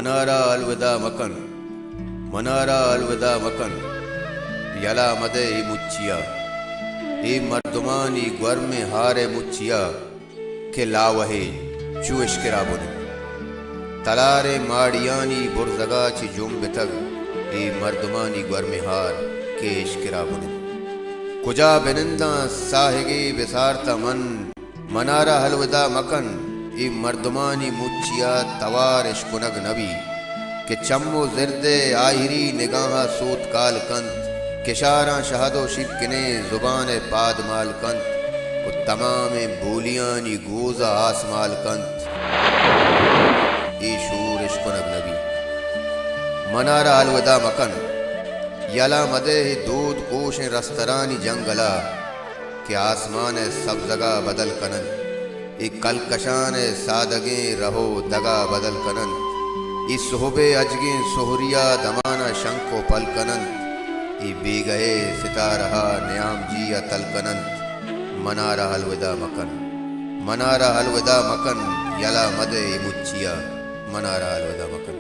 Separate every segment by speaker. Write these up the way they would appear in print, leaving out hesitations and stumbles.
Speaker 1: मनारा अलविदा मकन, मनारा अलविदा मकन, यला मदे मुच्चिया, ए मर्दमानी ग्वर में हारे मुच्चिया के लावहे चुश किराबुने, तलारे माड़ियानी बुरजगा ची जुम्ब तक, ए मर्दमानी ग्वर में हार केश किराबुने, कुजा बिनिंदा साहिगे विसारता मन, मनारा अलविदा मकन, ए मर्दमानी मुच्चिया तवार इश्कुनग नबी के चम्मो जिरदे आहिरी निगाहा सूत काल कंत किशारा शहादो शिकने जुबान पाद माल कंत वो तमाम बोलियानी गोजा आसमाल कंत ए शूर इश्कुनग नबी मनारा अलविदा मकन यला मदे दूध कोश रस्तरानी जंगला के आसमान सब जगह बदल कनन एक कलकशान सादगे रहो दगा बदल कनन इस सोहबे अजगे सोहरिया दमाना शंको पल कनन ई बेगहे सितारहा न्याम जिया तल कनन मनारा अलविदा मकन, मनारा अलविदा मकन यला मदे मुच्चिया मनारा अलविदा मकन।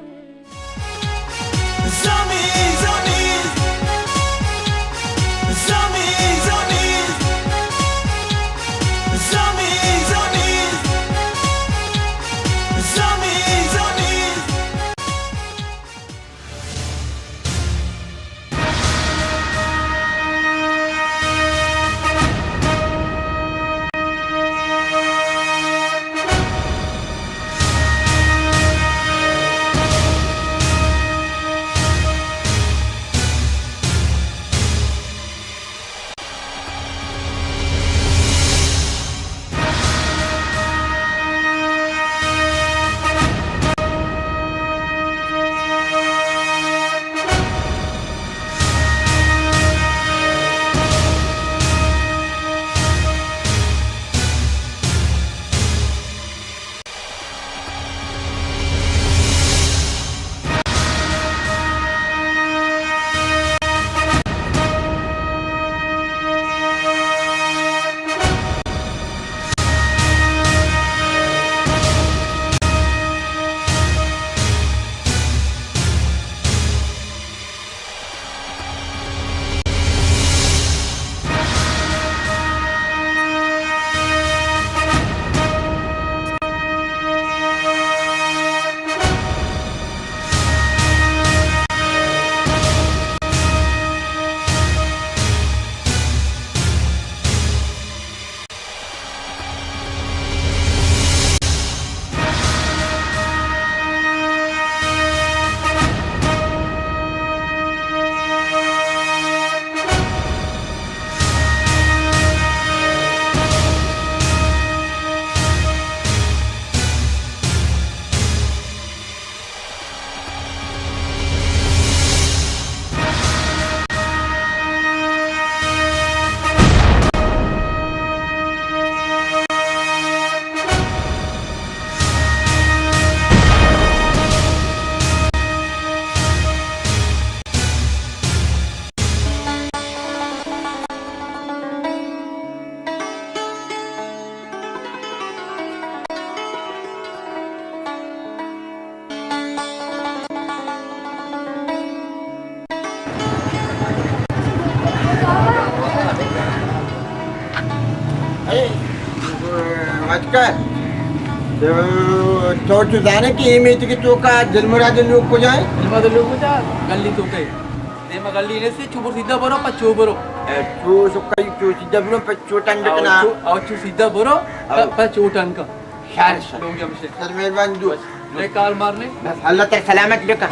Speaker 2: तो जाने की इमेज की तो का दिलमुराद लोग को जाए
Speaker 3: दिलमुराद लोग को जा गली तो कई ने म गली ने से चुबर सीधा बरो पचो बरो
Speaker 2: तो सो कई तो सीधा बरो पचो टन कना
Speaker 3: और चु सीधा बरो पचो टन का
Speaker 2: शार
Speaker 3: लोग हमसे
Speaker 2: सर मेहरबान दो
Speaker 3: ले काल मारने
Speaker 2: बस अल्लाह तक सलामत लेका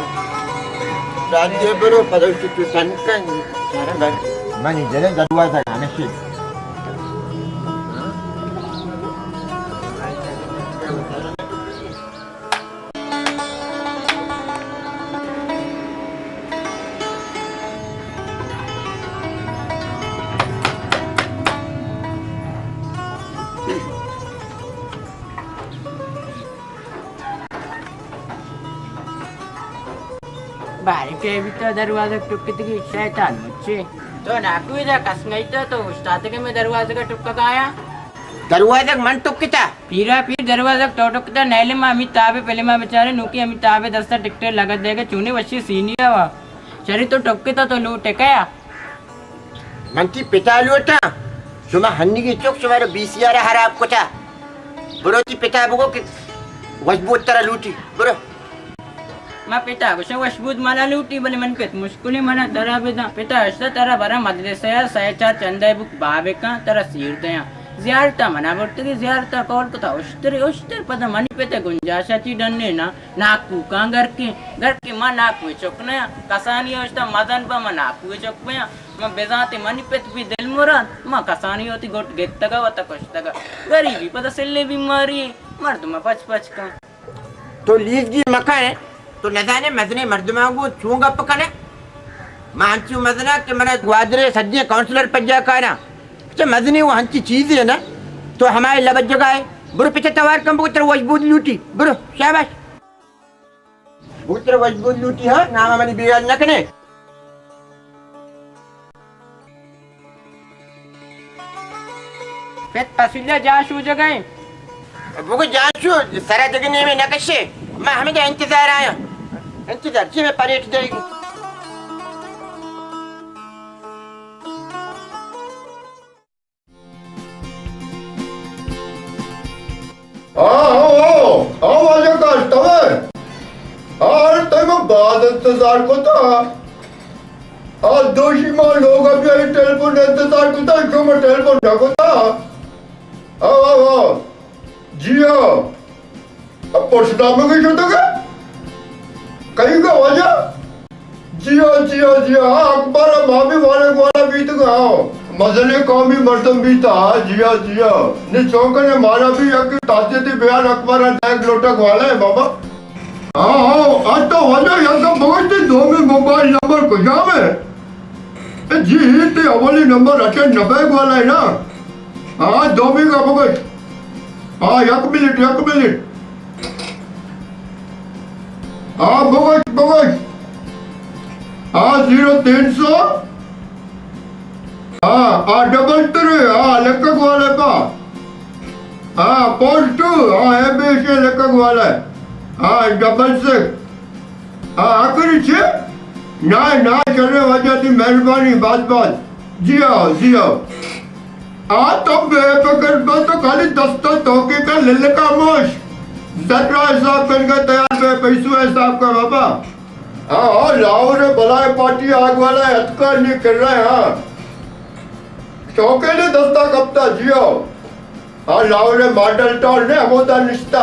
Speaker 2: राज्य बरो पदो चु टन का सारा बनी जरे दरवाजा खाने से
Speaker 4: बारीके बिता दरवाजा टुकते की शैतान मुझे तो नाकू इधर कसंगाई तो उस्ताद के में दरवाजे का टुक्का खाया
Speaker 2: दरवाजा मन टुकता
Speaker 4: पीरा पीर दरवाजा टोटकता नैले में अमित ताबे पहले में बेचारे नुकी अमित ताबे दस्ता टिकटे लगा देगा चुने वशी सीनिया वा चरी तो टोकता तो लूटे क्या
Speaker 2: मंती पिता लूटा सुमा हन्नी की चुक सुमारे 20,000 हरा आपको था बुरोती पिता बुगो के वजबूत तरह लूटी बुरो
Speaker 4: माँ पिता को सब वशबूत माला लूटी बने मन पे मुश्किल मना तरह पिता ऐसा तरह बरा मदरसा सैचा चंदा बुक बाबे का तरह सीर दया ज़ियारता मना बोलते कि ज़ियारता कॉल को था उश्तर पता मनी पे ते गुंजाशा ची डन्ने ना नाकू का घर के माँ नाकू चौकने कसानी उश्ता मदन पा माँ नाकू चौक पे माँ बेजाते मनी पे भी दिल मुराद माँ कसानी होती गोट गेट तका वता कुछ तका गरीबी पता सिल्ले बीमारी मर्द में पच का
Speaker 2: तो लीज की मकान है तो नजाने मदने मर्दमा को चूंगा पकने मांचू मदना के मना ग्वादरे सज्जे काउंसलर पज्जा का ना तो मदनी वो हंची चीज है ना तो हमारे लबत जगह है बुरो पीछे तवार कम बुत्र वजबूत लूटी बुरो शाबाश बुत्र वजबूत लूटी हाँ नाम हमारी बिगाड़ न कने
Speaker 4: फिर पसीला जाशू जगह
Speaker 2: बुको जाशू सारा जगह में नकशे मैं हमें तो इंतजार आया इंतजार जी में परेड देगी
Speaker 5: आवाज़ कस्टमर और तुम बाद इंतजार को था और दोषी मां लोग अभी टेलीफोन इंतजार को था क्यों मैं टेलीफोन ना को था आओ जी हाँ अब पहुंचना में कहीं छोटा का कहीं का वजह जी हाँ अखबार मामी वाला भी तो आओ मजले कौमी मर्दम भी था जिया ने चौंका ने मारा भी एक ताज़े बयान अखबार टैग लोटक वाला है बाबा हाँ आज तो वजह यहाँ बहुत दो में मोबाइल नंबर को जावे जी ते अवली नंबर अटे 90 वाला है ना हाँ 2 में का भगत हाँ 1 मिनट हाँ भगत हाँ 0300 हाँ 33 हाँ लेखक वाले पा हाँ पोस्ट हाँ एबीसी लेखक वाला है हाँ 66 हाँ आखिरी छे ना चलने वजह थी मेहरबानी बात जी आओ हाँ तो बेफिक्र बस तो खाली दस्ता तोके का ले का मोश जरा हिसाब करके तैयार पैसों हिसाब का बाबा हाँ लाओ रे बलाय पार्टी आग वाला हथकार नहीं कर रहा है हाँ चौके ने दस्ता कपता जियो हाँ लाओ रे मॉडल टॉल ने अमोदा निश्ता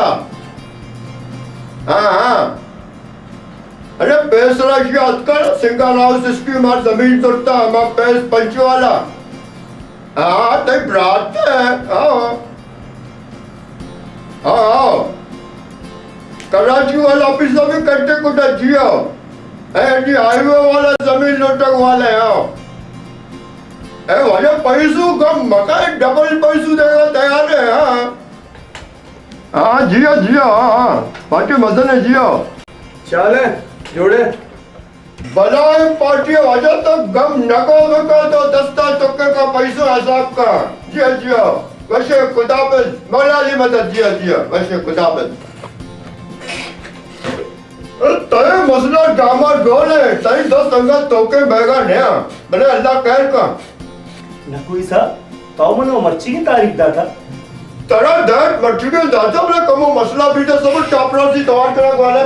Speaker 5: हाँ अरे पैस राशि हथकार सिंगल हाउस इसकी मार जमीन तोड़ता हमारा पैस पंच वाला हाँ तो ब्रात है हाँ कराची वाला ऑफिस में करते कुछ जियो हाईवे वाला जमीन लोटक वाले हैं वजह पैसों कम मकान डबल पैसों देगा तैयार है हाँ जियो हाँ पार्टी मदन है जियो
Speaker 6: चले जोड़े
Speaker 5: बनाए पार्टी वजह तो गम नको का तो दस्ता चुक्के का पैसों हिसाब का जियो वैसे खुदाफिज मौलाली मदद जियो वैसे खुदाफिज तय मसला ड्रामा ढोल है तय 10 संगत तोके बैगा नया बने अल्लाह कहर का
Speaker 6: नकुई सा तो मनो मर्ची की तारीख दा था
Speaker 5: तरह दैट मर्ची के दादा बने कमो मसला भी तो सब टापरा सी तवार करा वाले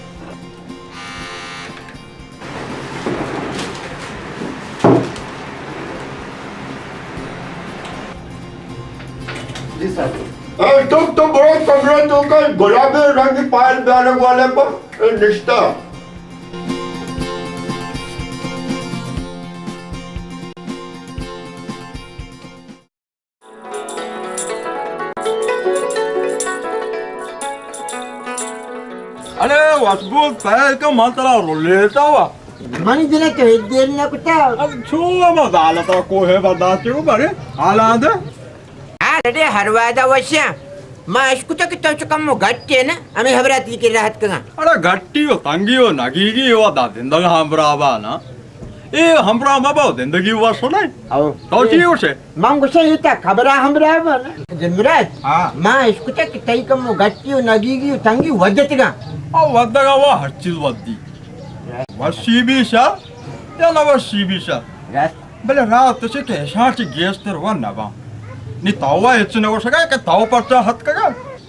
Speaker 6: जी सर
Speaker 5: तुम बड़ा कमरा तो का गुलाबी रंग की पायल बैरक वाले पर निश्ता
Speaker 6: अरे वसबूत पैर का मंत्रा लेता हुआ
Speaker 2: मनी दिले तो देर ना कुत्ता
Speaker 6: अब छुआ मदाला तो को है बर्दाश्त को बड़े हालात
Speaker 2: अरे हरवादा वश्या मां इसको तो कितना कम घट्टे ना हमें हबराती की राहत का
Speaker 6: अरे घट्टी हो तंगी हो नगीगी हो दा जिंदगी हम बराबर ना ए हमरा बाबा जिंदगी हुआ सुने
Speaker 2: आओ
Speaker 6: तो जी उसे
Speaker 2: मंग उसे ये ता खबर हमरा जमराज
Speaker 6: हाँ
Speaker 2: मां इसको तक तई कम गट्टी नगीगी तंगी वजतगा
Speaker 6: ओ वदगा वा हर चीज वद्दी वशी भी शा या ना वशी भी शा बले रात से के शाच गेस्टर व नबा नी तावा इचने वो सगा के ताव परचा हत कगा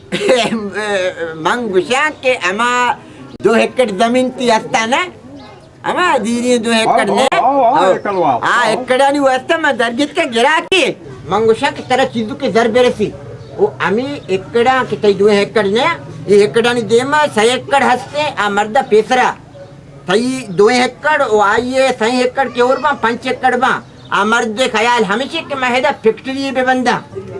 Speaker 2: मंग उसे के अमा 2 एकड़ जमीन ती असता ना अमा दीरी 2 एकड़ ने हाँ एकड़ानी वास्ता मैं दर्जित के गिरा के मंगुशा की तरह चीजों के जर बेरसी वो अमी एकड़ा की तई 2 एकड़ ने ये एकड़ानी देमा 6 एकड़ हस्ते आ मर्दा पेसरा तई 2 एकड़ वो आइए 6 एकड़ के और बा 5 एकड़ बा आ मर्द ख्याल हमेशा के महदा फैक्ट्री पे बंदा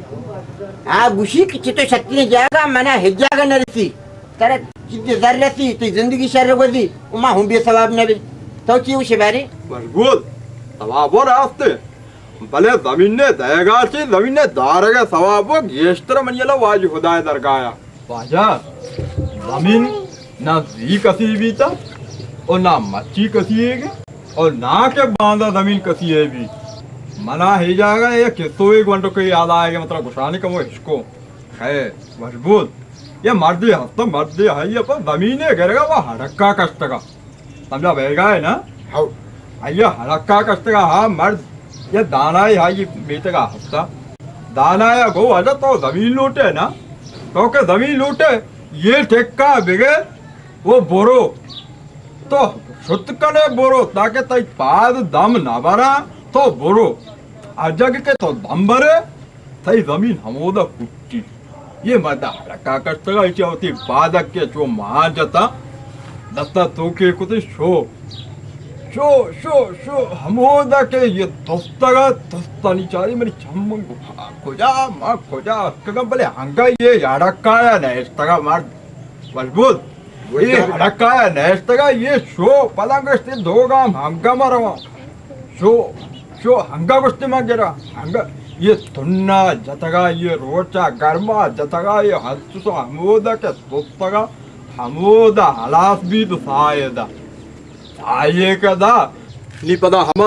Speaker 2: आ गुशी की चितो शक्ति जाएगा मना हिजागा नरसी तरह जितनी जर रसी तो जिंदगी शर गोदी उमा हूँ भी सवाब नबी तो क्यों शिवारी
Speaker 6: मजबूत सवाब और रास्ते भले जमीन ने दयगा ची जमीन ने दारगा सवाब वो गेस्टर मनियला वाज खुदा दरगाया बाजा जमीन ना जी कसी भी था और ना मच्छी कसी है और ना के बांधा जमीन कसी है भी मना ही जाएगा ये कितो एक घंटों को याद आएगा मतलब गुस्साने का वो इसको है मजबूत ये मर्दी हफ्ता मर्दी है ये पर जमीन है करेगा वो हड़क्का कष्ट का समझा बेगा है ना ये हड़क्का कष्ट का हाँ मर्द ये दाना ही है ये बेटे का हफ्ता दाना या गो आजा तो जमीन लूटे ना तो के जमीन लूटे ये ठेका बिगे वो बोरो तो शुद्ध करे बोरो ताकि तई पाद दम ना भरा तो बोरो अजग के तो दम भरे तई जमीन हमोदा कुट्टी ये मदा हड़का कष्ट का इच्छा होती बादक के जो मान जाता दस्ता तो के कुछ शो शो शो शो हमोदा के ये दस्ता निचारी मेरी चम्मन खोजा माँ खोजा कगम भले हंगा ये हड़का या नैस्तगा मार मजबूत ये हड़का या नैस्तगा ये शो पलंग स्थित दोगा हंगा मरवा शो शो हंगा गुस्ती मार गिरा हंगा ये तुन्ना जतगा ये रोचा गर्मा जतगा ये हंसो हमोदा के दोस्तगा हमोदा हलास भी तो सायदा साये कदा नहीं पता हम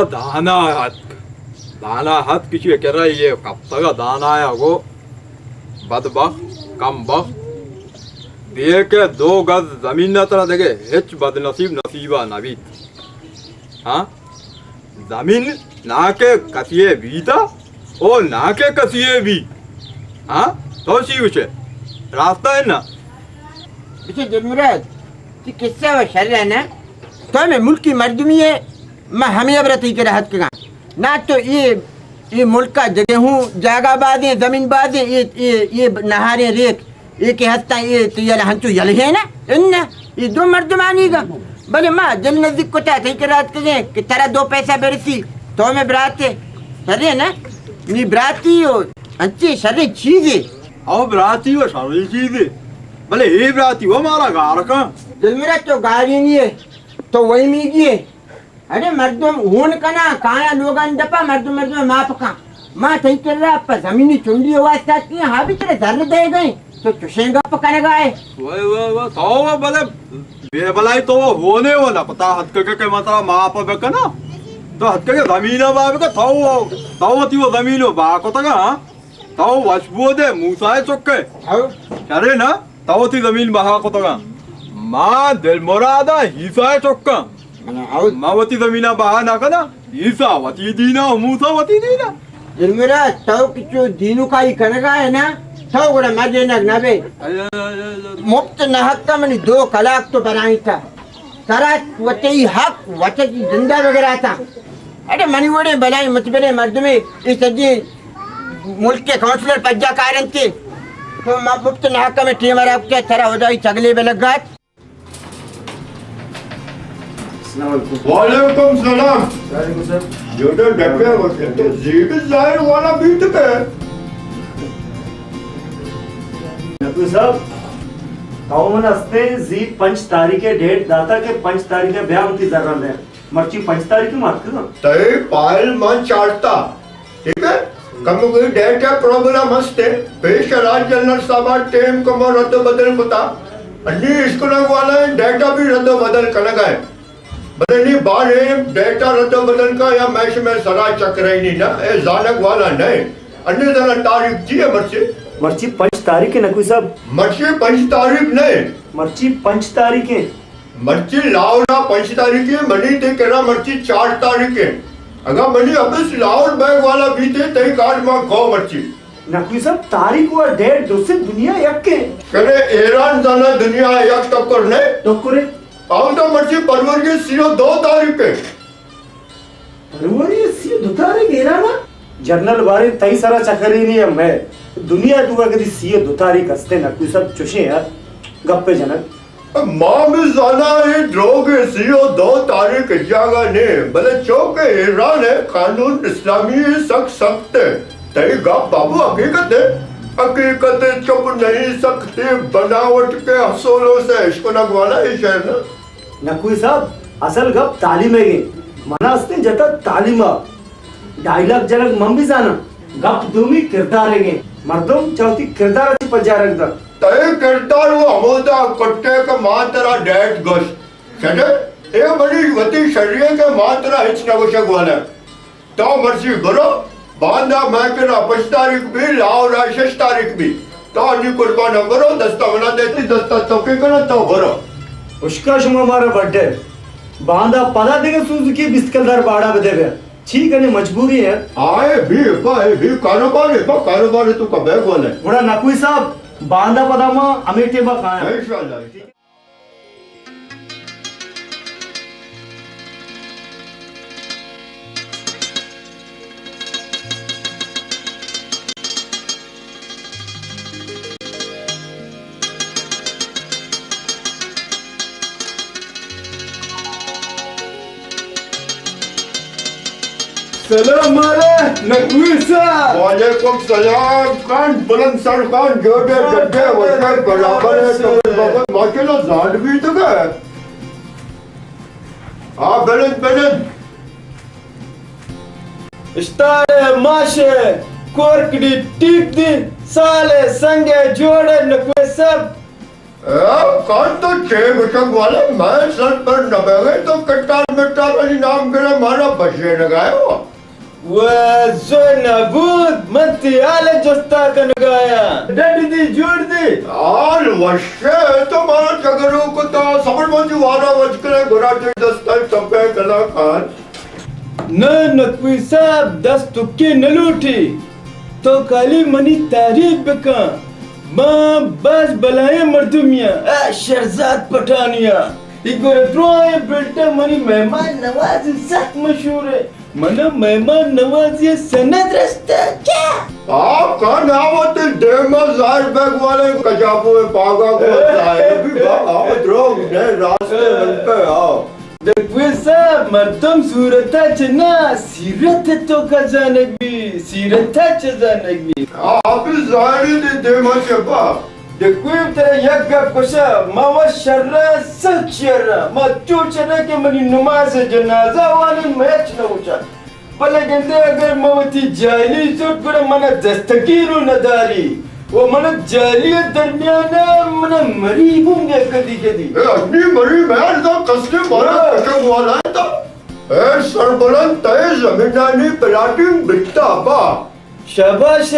Speaker 6: दाना हाथ किसी कह रहा है ये कब तक दाना आया वो बदबख कम बख दिए के 2 गज जमीन न तरह देखे हिच बदनसीब नसीबा नबीत हाँ जमीन ना के कसिए भी था और ना के कसिए भी हाँ तो सी उसे रास्ता है ना
Speaker 2: इसे जमराज कि किस्सा व शर है ना तो मैं मुल्क की मर्दमी है मैं हमें अब रहती के राहत के ना तो ये मुल्क का जगह हूँ जागा बादे जमीन बादे ये नहारे रेत ये के हस्ता ये तो ये हंचू यल है ना इन ये 2 मर्दमानी का भले माँ जल नजदीक को था के रात के कि तेरा 2 पैसा बेरसी तो मैं बराते सरे ना नी बराती हो अच्छी सरे चीजें
Speaker 6: और बराती हो सारी चीजें भले ये बराती हो हमारा गार का
Speaker 2: जलमेरा तो गाड़ी नहीं है तो वही मीगी है अरे मर्दों ऊन का ना काया लोग दपा मर्दों माप का माँ थी कर रहा पर जमीनी चुंडी आवाज आती है हाँ भी तेरे दर्द दे गए तो चुशेंगा पकाने गए
Speaker 6: वो तो भले बेबलाई तो होने वाला पता हद के मतलब माप बेका ना तो हद के जमीन बाब का तो ती वो जमीन बा को तगा तो वशबो दे मूसाए चुके अरे ना तो ती जमीन बहा को तगा माँ दिल मुरादा हिसाए चुका मावती जमीना बहा ना कना ईसा वती दीना मूसा वती दीना
Speaker 2: जलमेरा तो किचो दीनू का ही कनगा है ना तो गुड़ा मजे ना बे मुफ्त नहक का मैंने 2 कलाक तो बनाई था करा वते ही हक वते की जिंदा वगैरह था अरे मनी वोड़े बनाई मतबरे मर्द में इस सदी मुल्क के काउंसलर पज्जा कारण थे तो मुफ्त नहक का में टीमर आपके तरह हो जाए चगले में लग गए
Speaker 5: वालेकुम सलाम जो तो डके होते तो जीव जाहिर वाला बीत पे
Speaker 7: नकू साहब कौन हस्ते जी 5 तारीखे डेट दाता के 5 तारीखे ब्याह होती जरूरत है मर्ची 5 तारीख की मात करो
Speaker 5: तय पायल मन चाटता ठीक है कम कोई डेट का प्रॉब्लम हस्ते पेश राज जनरल साहब टेम को रद्द बदल होता अन्य स्कूल वाला डेटा भी रद्द बदल कर गए बदनी बारे डेटा रतो बदन का या मैच में सराय चक्राई नहीं ना ए जानक वाला नहीं अन्य जना तारीख जी है
Speaker 7: मर्ची 5 तारीख है नकवी साहब।
Speaker 5: मर्ची 5 तारीख नहीं
Speaker 7: मर्ची 5 तारीख है।
Speaker 5: मर्ची लाहौरा 5 तारीख है मनी ते करा मर्ची 4 तारीख है अगर मनी अबस लाहौर बैग वाला भी थे तई कार्ड में खो मर्ची
Speaker 7: नकवी साहब तारीख और डेट दूसरे दुनिया एक के
Speaker 5: करे ईरान जाना दुनिया एक टक्कर नहीं
Speaker 7: टक्कर
Speaker 5: आओ तो मर्ची परवर के सिरो 2 तारीख है
Speaker 7: परवर ये सिरो 2 तारीख ईरान जर्नल बारे तई सारा चक्करी नहीं है मैं दुनिया दुआ के सिरो 2 तारीख हस्ते नकवी साहब चुशे यार गप्पे जनक
Speaker 5: मां में जाना है ड्रोग सिरो 2 तारीख जागा ने भले चौक ईरान है कानून इस्लामी सख्त है तई गप बाबू हकीकत चुप नहीं सकते बनावट के हसूलों से इसको नगवाना है शहर ना
Speaker 7: नकवी साहब असल गप तालीम है मना हस्ते जता तालीमा डायलॉग जनक मम भी जाना गप दूमी किरदार है मर्दम चौथी किरदार अच्छी पजा रख दा
Speaker 5: तय किरदार वो अमोदा कट्टे का मातरा डेट गोश चले ए बड़ी वती शरीय के मातरा हिच नगोशक वाला तो मर्जी करो बांधा मैं करा 5 तारीख भी लाओ 6 तारीख भी तो अन्य कुर्बान करो दस्ता बना देती दस्ता चौके करो तो भरो
Speaker 7: उसका शुमा हमारा बर्थडे बांधा पदा देगा सुजुकी बिस्कलदार बाड़ा बदेवे ठीक है मजबूरी है
Speaker 5: आए भी कारोबार है तू का बैग वाला है
Speaker 7: बड़ा नकवी साहब बांधा पदामा अमेठे बा खाया
Speaker 5: इंशाल्लाह
Speaker 6: सलाम नकवी साहब।
Speaker 5: वालेकुम सलाम खान बुलंद सर खान जोड़े गड्ढे वड्ढे बराबर है तो बाबा माशाल्लाह जान भी तो है हाँ बेलन
Speaker 6: स्टार माशे कोरकड़ी टीप दिन साले संगे जोड़े नकवी साहब
Speaker 5: कौन तो 6 बशक वाला मैं सर पर न बैठे तो कट्टार मिट्टार वाली नाम करे मारा बशे लगाए हो
Speaker 6: वज़नबूद मती आले जस्ता का नगाया डडी दी जोड़ दी
Speaker 5: आल वशे तो मारा जगरू को तो समझ मंजू वाला वज करे गोरा टे दस्ता चंपे कला खान
Speaker 6: न नकवी साहब दस तुक्के न लूटी तो काली मनी तारीफ बका मां बस बलाए मर्दुमिया शहजाद पठानिया इगोरे ड्रोए बेल्टे मनी मेहमान नवाज सख्त मशहूर है मन मेहमान नवाजी सनद रस्ता क्या
Speaker 5: आप कौन आवत डेमा जार बैग वाले कजाबो में पागा को आए भी आवत रोग ने रास्ते बनते आओ
Speaker 6: देखो साहब मर्दम सूरता चना सीरत तो खजानक भी सीरता खजानक भी
Speaker 5: आप जारी दे डेमा चपा
Speaker 6: देखो तेरा यक गप कोशा मावा शर्रा सच शर्रा मा चोचना के मनी नमाज जनाजा वाली मैच न उठा पले गंदे अगर मवती जाली सुट पर मना दस्तगीरु नदारी वो मन जाली दरमियाना मन मरी होंगे कदी कदी
Speaker 5: अपनी मरी मैं तो कसके मारा कशक वाला है तो सरबलंद तय जमीनानी प्लाटिंग बिकता बा
Speaker 6: शाबाश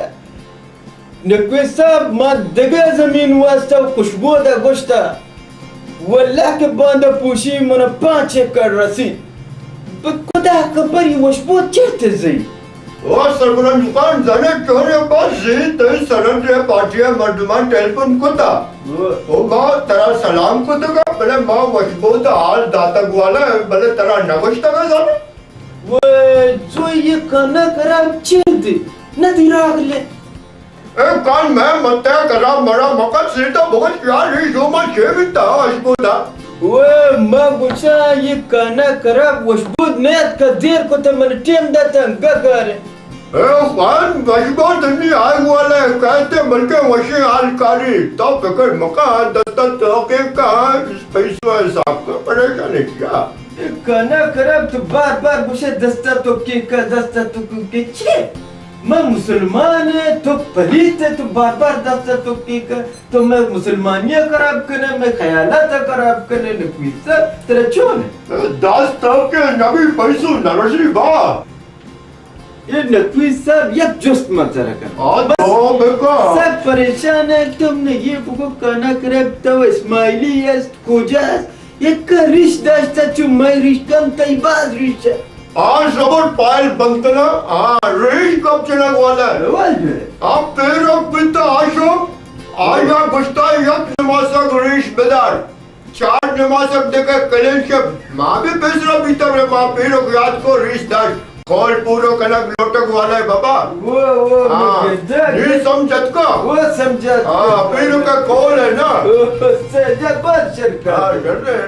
Speaker 6: नकवी साहब मा दगा जमीन वास्ता खुशबू दा गोश्ता वल्लाह के बांधा पूछी मन 5 एकड़ रसी खुदा खबरी खुशबू चढ़ते जी
Speaker 5: ओ सरबलंद दुकान जाने चोरे पास जी तय सरन रे पाटिया मर्दमान टेलीफोन कोता ओ मां तेरा सलाम को तो भले मां खुशबू दा हाल दाता वाला भले तेरा नगोश्ता का जाने
Speaker 6: वो जो ये खाना खराब चढ़ते नदी रागले
Speaker 5: कान मैं मत करा मरा मकर से तो बहुत प्यार है जो मैं जेबिता अशबुदा
Speaker 6: वो मां गुच्छा ये काना खराब वशबुद नेत का देर को तो मन टीम दाता गगर
Speaker 5: खान वशबो धनी आए वाले कहते बल्कि वशी आलकारी तो फिकर मका दत्ता तो के का पैसा हिसाब का परेशान क्या
Speaker 6: काना खराब तो बार बार मुझे दस्ता तो के का दस्ता तो के छे
Speaker 8: मैं मुसलमान है तो पलीत है तो बार बार दफ्तर तो की कर तो मैं मुसलमानिया खराब करने मैं ख्यालात खराब करने न कोई सब तेरा चोन
Speaker 5: दास तब के नबी पैसू नरसी बा
Speaker 8: ये नकवी सब एक जुस्त मत रखा
Speaker 5: आज तो बेका
Speaker 8: सब परेशान है तुमने ये बुको करना करे तो इस्माइली है कोजा एक का रिश्ता चुम्मा रिश्ता तैबाज रिश्ता
Speaker 5: आज जबर पायल बंतना रेश कब चलने वाला है आप पेरो पिता आशो आया गुस्ता यक नमासक रेश बेदार 4 नमासक देखे कलेन के माँ भी पेसरा बीता रे माँ पेरो याद को रेश दार कॉल पूरो कनक लोटक वाला है बाबा
Speaker 8: वो
Speaker 5: ये समझत का
Speaker 8: वो समझा
Speaker 5: पेरो का कॉल है ना
Speaker 8: से जबर सरकार
Speaker 5: कर रहे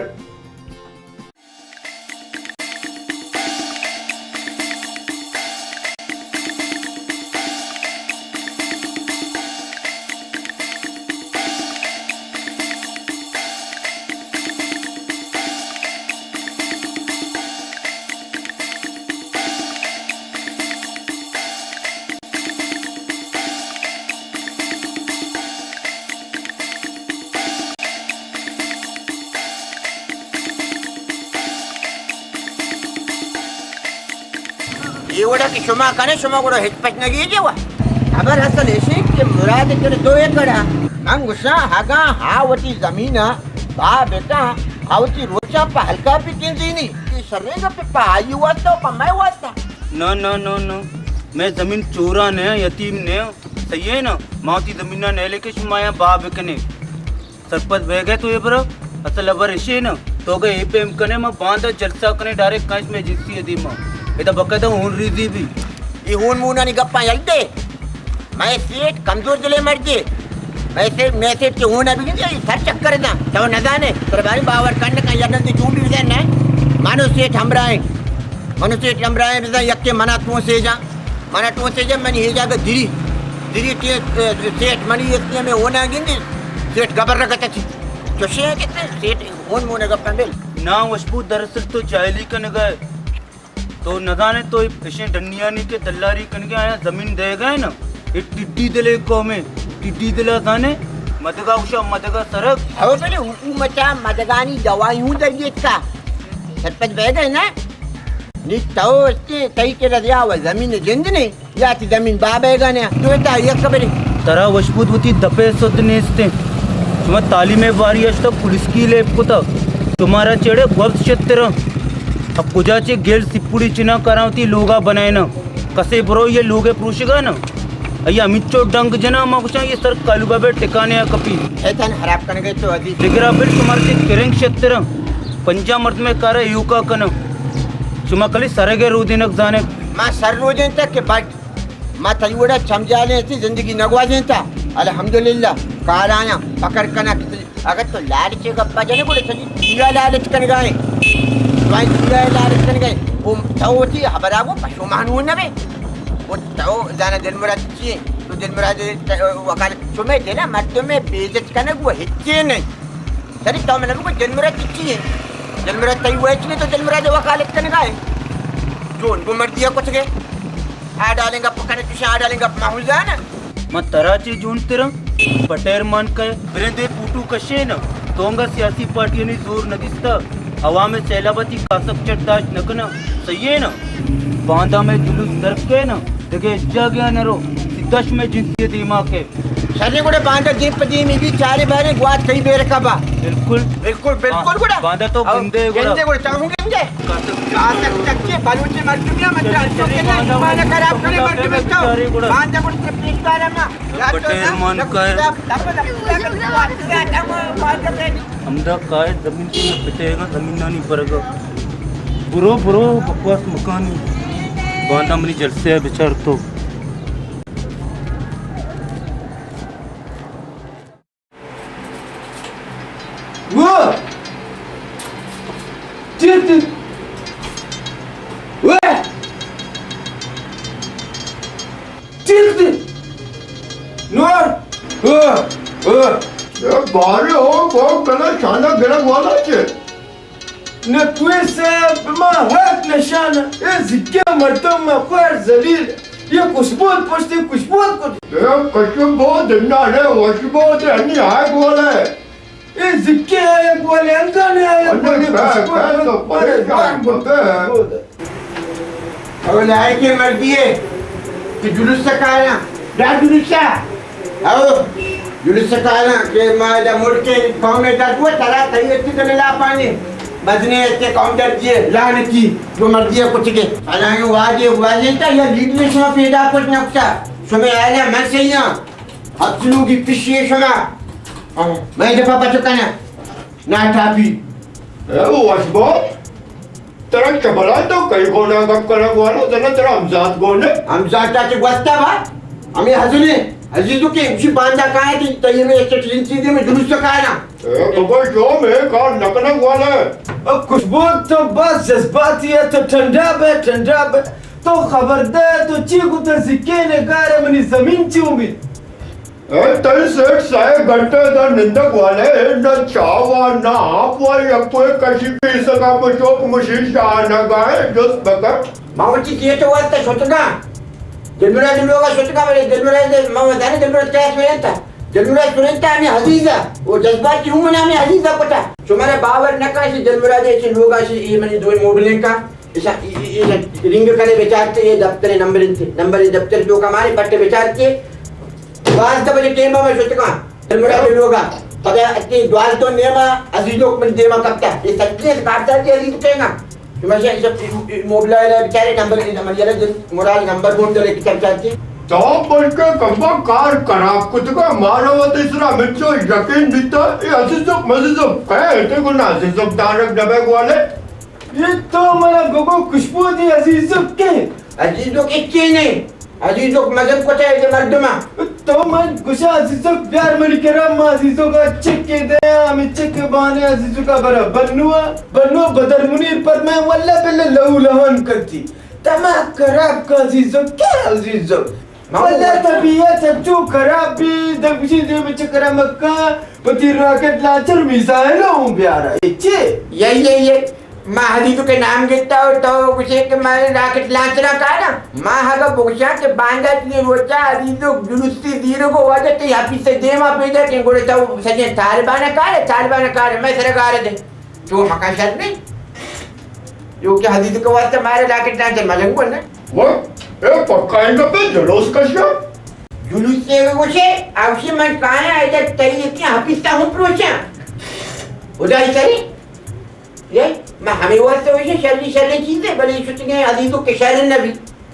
Speaker 2: एवढा की शुमा कने शुमा गुडो हिचपच न गी जेवा अगर असल एशी के मुराद के 2 एकड़ मंगुसा हागा हावती जमीन बा बेटा हावती रोचा पे हल्का भी किंजीनी की शर्रेगा पे पाई हुआ तो पम्मा हुआ था
Speaker 9: न न न न मैं जमीन चोरा ने यतीम ने सही है ना माती जमीन ने लेके शुमाया बाप कने सरपंच बह गए तो ये बरो असल अबर एशी ना तो गए एपीएम कने मैं बांधा जलसा कने डायरेक्ट कांच में जिससी दी मां इधर बकायदा हून रीदी भी
Speaker 2: ये हून मुना नहीं गप्पा यलते मैं सेठ कमजोर दिले मर जे मैं सेठ के हून अभी नहीं सर चक्कर ना तो न जाने पर भाई बावर करने का यदन से चूंडी विजय ना मानो सेठ हमराए बिजा यक्के मना तू से जा मनी हे जागा दिरी सेठ मनी इसलिए में होना गिंदी सेठ गबर रखता थी जो शे कितने सेठ हून मुने गप्पा मिल
Speaker 9: ना वशबू दरअसल तो जायली कन गए तो न जाने तो ऐसे डंडियानी के दल्लारी कन के आया जमीन दे गए ना ये टिड्डी दिले को में टिड्डी दिला जाने मदगा उषा मदगा सरक
Speaker 2: अब पहले हुकूमता मदगानी दवाइयों दरियत का सरपंच बह गए ना नी तो इसके तई के रजिया हुआ जमीन जिंद नहीं या ती जमीन बाबेगा ने तो इतना ये खबर
Speaker 9: तरा वशबूत होती दपे सुध नेस्ते तुम्हारा तालीमे वारियश तक पुलिस की ले पुता तुम्हारा चेड़े वक्त क्षेत्र अब कुजाचे गेल सिपुड़ी चिना करावती लोगा बनाए ना कसे ब्रो ये लोगे पुरुषगा ना ये अमिचो डंग जना मगुशा ये सर कालुगा बे टिकाने कपी
Speaker 2: शैतान खराब करने गए तो अभी
Speaker 9: दिगरा बिल तुम्हारे से किरंग क्षेत्र पंजा मर्द में कारा युका कन चुमा कली सरगे रोदिनक जाने
Speaker 2: मां सर रोजन तक के बाद मां तयुड़ा समझाने से जिंदगी नगवाजे था अल्हम्दुलिल्लाह कार आया पकड़ कना अगर तो लालच के गप्पा जने बोले सजी पूरा लालच कर गए भाई पूरा लालच कर गए वो तौती हबरा वो पशु मानू न बे वो तो जाना जनमराज की तो जनमराज वकाल चुमे थे ना मर्द में बेइज्जत करने वो हिच्चे नहीं सरी तो मैंने को जनमराज की है जनमराज तय हुआ है तो जनमराज वकालत करने गए जो उनको मर दिया कुछ के आ डालेंगे पकड़ने तुझे आ डालेंगे माहौल जाना
Speaker 9: मैं तराची जून तेरा पटेर मान का बिरेंदे पुटू कशे न तोंगा सियासी पार्टी ने जोर न दिसता हवा में सैलाबती कासक चट्टाच नकना सही है ना बांधा में जुलूस दरक के ना देखे जगह न रो सिद्धश में जिंसियत दिमाग के
Speaker 2: शरीर गुड़े बांधा जीप में भी चारे बारे ग्वाद कई बेर का बा
Speaker 9: बिल्कुल
Speaker 2: बिल्कुल बिल्कुल गुड़ा
Speaker 9: बांधा तो गंदे
Speaker 2: गुड़ा चाहूंगे मुझे कासक चक्के बालूचे मर चुके मत चल के ना माने खराब करे मर चुके तो बांधा गुड़ से पीट कर ना
Speaker 9: पटेर मान का हमदा काय जमीन की पिटेगा जमीन ना नहीं पड़ेगा बुरो बुरो बकवास मकान बांधा मनी जलसे है बेचार तो
Speaker 8: वो चित वो चित नूर
Speaker 5: ये बारे हो कौन कना शाना गिरक वाला छे
Speaker 8: न कोई से मा हाथ नशाना ये जिक्के मर्दों में कोई जलील ये खुशबूत पुष्टि खुशबूत कुछ
Speaker 5: ये खुशबू दिना ने खुशबू दे अन्य है बोले
Speaker 8: ये जिक्के है बोले अंका ने आया बोले
Speaker 5: तो परेशान होते हैं
Speaker 2: और लाए के मर दिए कि जुलूस से कहना डाल जुलूस से आओ जुलूस से कहना कि मैं मुड़ के गाँव में जात हुआ तला तही अच्छी तो ला पानी बजने ऐसे काउंटर किए लाने की जो मर दिया कुछ के हालांकि वाजे था या लीडने शमा पेड़ा कुछ नक्शा शमे आया मैं सही ना हत्सलू की पिछे शमा मैं दफा पचका ना टापी
Speaker 5: वो खुशबू तेरा चबला तो कई गोना गप करने वाला तेरा हमजात
Speaker 2: ताचे गोस्ता बा हमें हजने अजीजों के उसी बांधा कहाँ है कि तय में एक सीधे में जुलूस से कहा ना
Speaker 5: तो शो में कार नकनक वाला है
Speaker 8: अब खुशबू तो बस जज्बाती है तो ठंडा बे तो खबरदार तो चीकू तो सिक्के ने कार मनी जमीन चूमी
Speaker 5: तई सेठ साए घंटे दा निंदक वाले न चावा ना आपवा या कोई कशी भी सका पचोक मुशीश आना गाए जस बका
Speaker 2: मावची किए तो वास्ता सोचना जन्मराज लोगा सोचका मेरे जन्मराज मामा जाने जन्मराज क्या सुने था जन्मराज सुने था हमें हजीजा वो जज्बात की हूँ हमें हजीजा पता तुम्हारे बावर नकाशी जन्मराज ऐसे लोग ऐसे ये मैंने दो मोबाइल का ऐसा ये रिंग करे बेचारते ये दफ्तर नंबर दफ्तर जो हमारे पट्टे बेचारते वास्ता बजे टेमा में सोचका जन्मराज लोगा पता है द्वार तो नेमा अजीजों में देमा करता ये सच्चे काटता है अजीज कहेगा तुम्हारे जब मोबाइल बेचारे नंबर यार मोबाइल नंबर बोल दे लेके चलती
Speaker 5: तो बन के कंबा कार करा कुछ का मानव तीसरा मिचो यकीन दिता ये अजीजों मजीजों कहे ते को ना अजीजों तारक डबे वाले
Speaker 8: ये तो मेरा गोगो खुशबू दी
Speaker 2: अजीजों के के नहीं अजीजों मजहब को चाहिए जे मर्दमा
Speaker 8: तो मैं गुशा अजीजों प्यार मनी करा मां अजीजों का चिक के दे हम चिक बहाने अजीजों का बरा बन्नुआ बदर मुनीर पर मैं वल्ला बिल्ला लहू लहन करती तमाम खराब का अजीजों क्या अजीजों वल्ला तबीयत जो खराब भी दबशी दे में चकरा मक्का पति रॉकेट लॉन्चर मिसाइल हूं प्यारा
Speaker 2: ये माँ हदीजों के नाम गिरता हो तो कुछ के मैं रॉकेट लॉन्चर का ना माँ हगा बोशा के बांधा के रोचा हदीजों जुलूसी दीरो को वजह ते यहाँ पीछे देमा पेजा के गोरे तो सजे तालिबान का मैं सरकार दे तो मका शर्त नहीं जो कि हदीजों के वास्ते मारे रॉकेट लॉन्चर मलंग बोलना
Speaker 5: वो ए पक्का पे जुलूस का
Speaker 2: जुलूस से गोशे आवश्य मन कहाँ है ऐसा तरी इतनी हफीजता हूँ प्रोचा उदाई करी ये मैं हमें वास्ते वैसे शर्ली चीजें बड़ी सोचेंगे अजीजों के शर्र नबी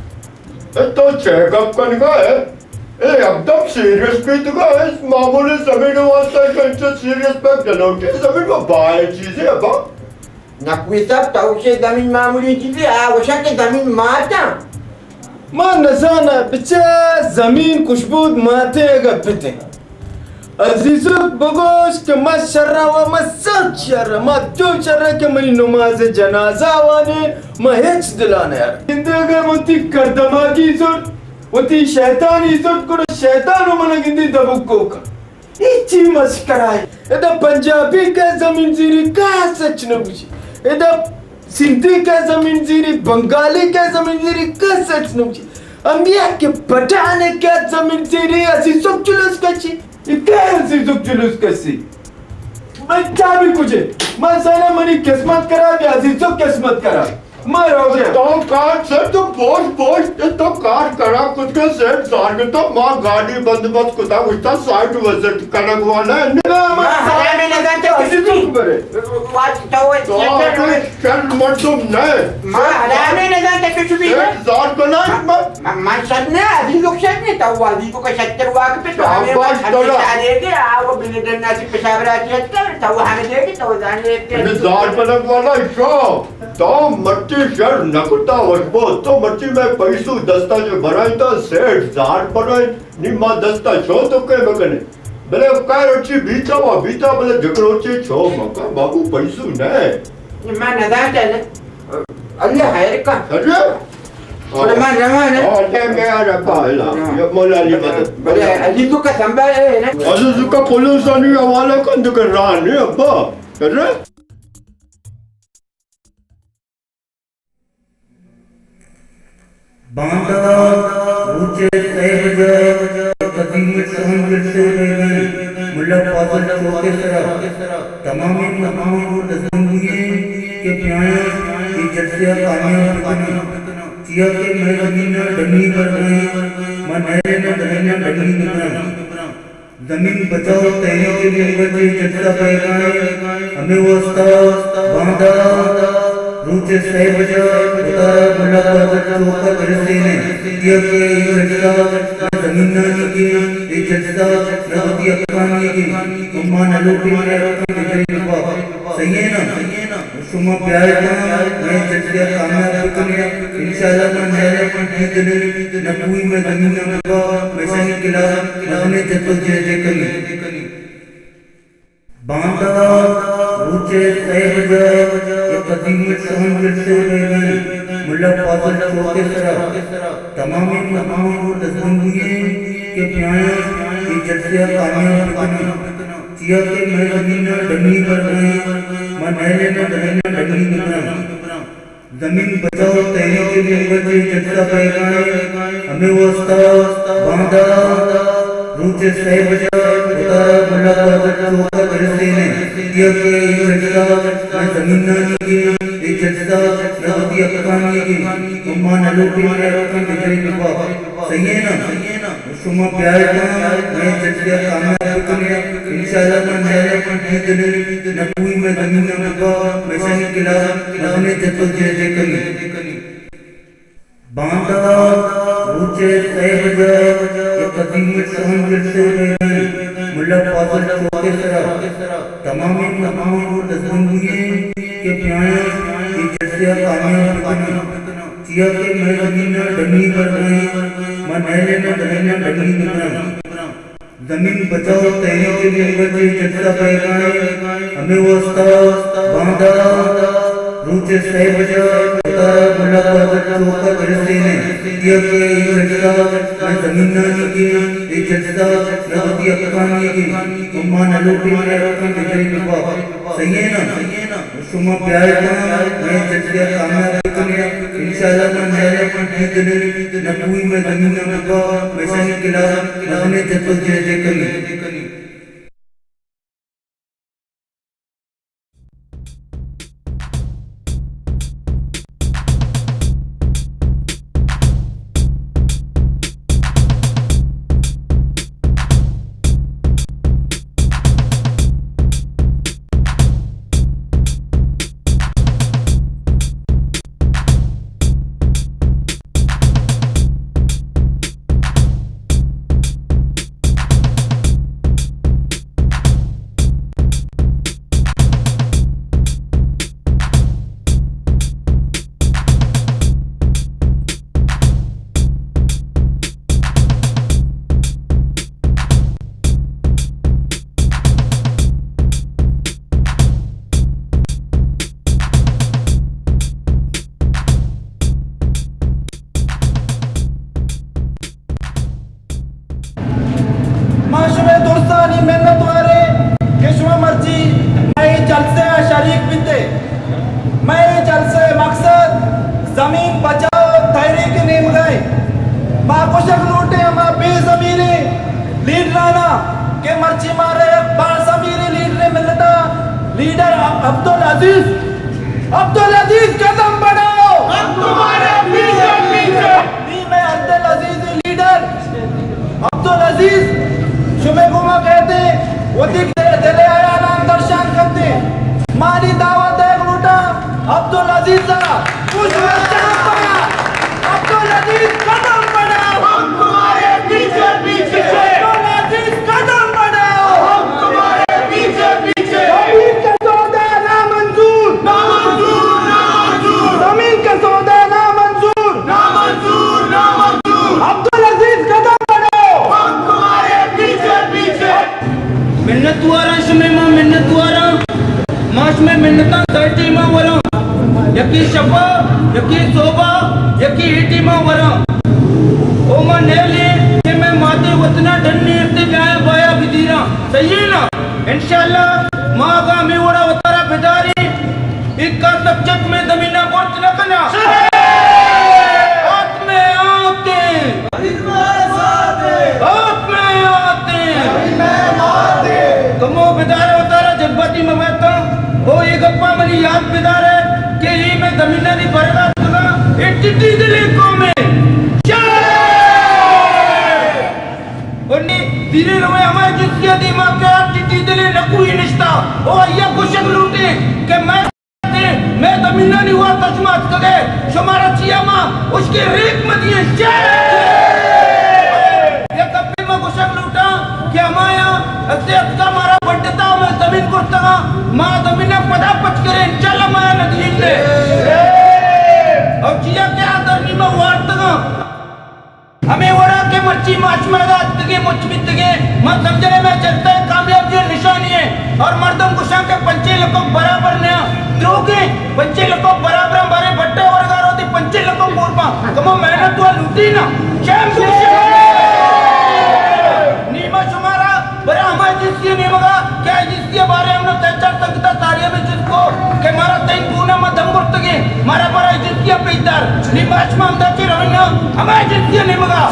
Speaker 5: तो चेकअप करना है ए एकदम सीरियस पे तो का इस मामूली जमीन वास्ते कंचे सीरियस पे चलोगे जमीन को बाहर चीजें अब
Speaker 2: ना कोई सब तौशे जमीन मामूली चीजें आवश्यक के जमीन माता
Speaker 8: मां नजाना बिचा जमीन खुशबूद माते गपते अजीजों बगोश के मत शर्रा व मत सच शर्रा मत जो शर्रा के मनी नमाज जनाजा वाने महेच दिलाने यार जिंदगी मोती करदमा की इज्जत मोती शैतान इज्जत को शैतान मन गिंदी दबुको का इची मस्कराए एदा पंजाबी का जमीन जीरी का सच न बुझी एदा सिंधी का जमीन जीरी बंगाली का जमीन जीरी का सच न बुझी अंबिया के पठाने का जमीन जीरी अजीजों जुलूस कची इतने अजीजों जुलूस कसी मैं क्या भी कुछ मैं सारा मनी किस्मत करा भी अजीजों किस्मत करा मर हो गया
Speaker 5: तो कार से तो पोस्ट तो कार करा कुछ के सेट सार के तो मां गाड़ी बंदोबस्त कुता कुछ साइड विजिट करने वाला है ना
Speaker 2: मां हरा में लगा तो
Speaker 8: अजीजों बरे
Speaker 2: वाच तो
Speaker 5: चल मत तुम नहीं
Speaker 2: मां हरा में लगा तो कुछ भी
Speaker 5: सार को ना
Speaker 2: मां सच ने अजीजों शक ने तो अजीजों का 70 वाक पे तो हमें आएंगे आओ बिल्डर नासी पेशावर आती है तो हमें देगी तो जाने
Speaker 5: ये जार पलक वाला शो तो मट्टी शर नकुता वशबो तो मट्टी में पैसू दस्ता जो भराई तो सेठ जार पराई निम्मा दस्ता छो तो के मकने भले काय रोची बीता भले झगड़ोची छो मका बाबू पैसू ने
Speaker 2: मैं नदा चले अल्लाह है का
Speaker 5: अरे
Speaker 2: और मैं रवा ने
Speaker 5: अरे मैं रखा है ये मोलाली मदद
Speaker 2: भले अजीजों का संभाल है ना
Speaker 5: अजीजों का पुलिस आने हवाला कंद कर रहा है अब्बा अरे
Speaker 10: बांधा ऊंचे तय बजा कदीम सहन गिरते गए मुल्ला पागल चौके सरा तमामी मकाम दसंगिए के प्यारे इज्जत से कामयाब करना किया के मैं जमीना डनी कर गए मनहरे न दहना डनी करना जमीन बचाओ तैने के लिए बचे इज्जत पैगाम हमें वो बांधा रूचे सह बजा उतारा मुल्ला पागल चौका गिरते ने किया के इज्जत जमीना की इज्जत नबी अकानी की उम्मा नलोटी में तेरे बाप सही है ना सुमा प्यार का मैं जज्बा कामयाब करने इंशाल्लाह मैं मेरे पर जीत ने नकुई में जमीना का वैसे ही किला अपने जद्दोजहद करी बांधा ऊंचे तय बजा कदीम सहन गिरते गए मुल्ला पागल चौके सरा तमामी मकाम दसंगिए के प्यारे इज्जत से कामयाब करना किया के मैं जमीना डनी कर गए मनहरे न दहना डनी करना जमीन बचाओ तैने के लिए बचे इज्जत पैगाम हमें वो बांधा रूचे सह बजा उतारा मुल्ला पागल चौका गिरते ने किया के इज्जत जमीना की इज्जत नबी अकानी की उम्मा नलोटी में तेरे बाप सही है ना सुमा प्यार का मैं जज्बा कामयाब करने इंशाल्लाह मैं मेरे पर जीत ने नकुई में जमीना का वैसे ही किला अपने जद्दोजहद करी बांधा ऊंचे तय बजा कदीम सहन गिरते गए मुल्ला पागल चौके सरा तमामी मकाम दसंगिए के प्यारे इज्जत से कामयाब करना किया के मैं जमीना डनी कर गए मनहरे न दहना डनी करना जमीन बचाओ तैने के लिए बचे इज्जत पैगाम हमें वो बांधा रूचे सह बजा उतारा मुल्ला पागल चौका गिरते ने किया के इज्जत जमीना की इज्जत नबी अकानी की उम्मा नलोटी में तेरे बाप सही है ना सुमा प्यार का मैं जज्बा कामयाब करने इंशाल्लाह मैं मेरे पर जीत ने नकुई में जमीना का वैसे ही किला अपने जद्दोजहद करी
Speaker 8: अब्दुल अजीज कदम बढ़ाओ, हम तुम्हारे पीछे पीछे। मैं अब्दुल अजीज लीडर अब्दुल अजीज शुमे गुमा कहते वो दिख दिले आया नाम दर्शन करते मारी दावत है लूटा अब्दुल अजीज कुछ अब्दुल अजीज कदम बढ़ाओ, हम तुम्हारे पीछे पीछे। अब्दुल अजीज कदम बढ़ाओ, हम तुम्हारे पीछे पीछे। जमीन का सौदा ना मंजूर, ना मंजूर, ना मंजूर। अब्दुल अजीज कदम बढ़ाओ, हम तुम्हारे पीछे पीछे।
Speaker 9: मिन्नत वारा शमेमा मिन्नत वारा माश में मिन्नता सर्टी मा वरा यकी शफा यकी सोबा यकी हिटी मा वरा ओ मा नेली के मैं माते वतना डन्नी इर्तिजाए बाया बिदीरा सही है ना इंशाल्लाह मां का मी वरा उतारा बिदारी इक्का सब्जेक्ट में जमीना कोर्ट न करना हाथ में
Speaker 8: जमीना दी बरकत का ए टिड्डी दिले को में धीरे रहे हमारे जिसके दिमाग के टिड्डी दिले न कोई निष्ठा ओ ये कुशक लूटे कि मैं जमीना नहीं हुआ तजमात कगे शुमारा चिया मां उसके रेक में दिए ये कभी मैं कुशक लूटा कि हमाया असे अच्छा मारा बड्डता मैं जमीन को तगा मां जमीन पदा पच करे चल माया नदी ले और चिया के आदर नहीं मैं वार्त तगा हमें वड़ा के मर्ची माच मरगा तगे मुच भी तगे मैं समझने में चलता है कामयाबी और निशानी है और मर्दों को शाम के पंचे लोगों बराबर ने द्रोगे पंचे लोगों बराबर हमारे बट्टे और गारों पंचे लोगों पूर्वा कमो मेहनत तो लूटी ना शैम नीमा शुमारा बड़ा हमारे जिसकी नीमगा क्या जिसके बारे हमने तैचार तकता तारिया में जिसको कि मारा तैन पूना में दम गुर्तगे मारा बड़ा जिसकी पेदार नीमाच में हमदा की रोइना हमारे जिसकी नीमगा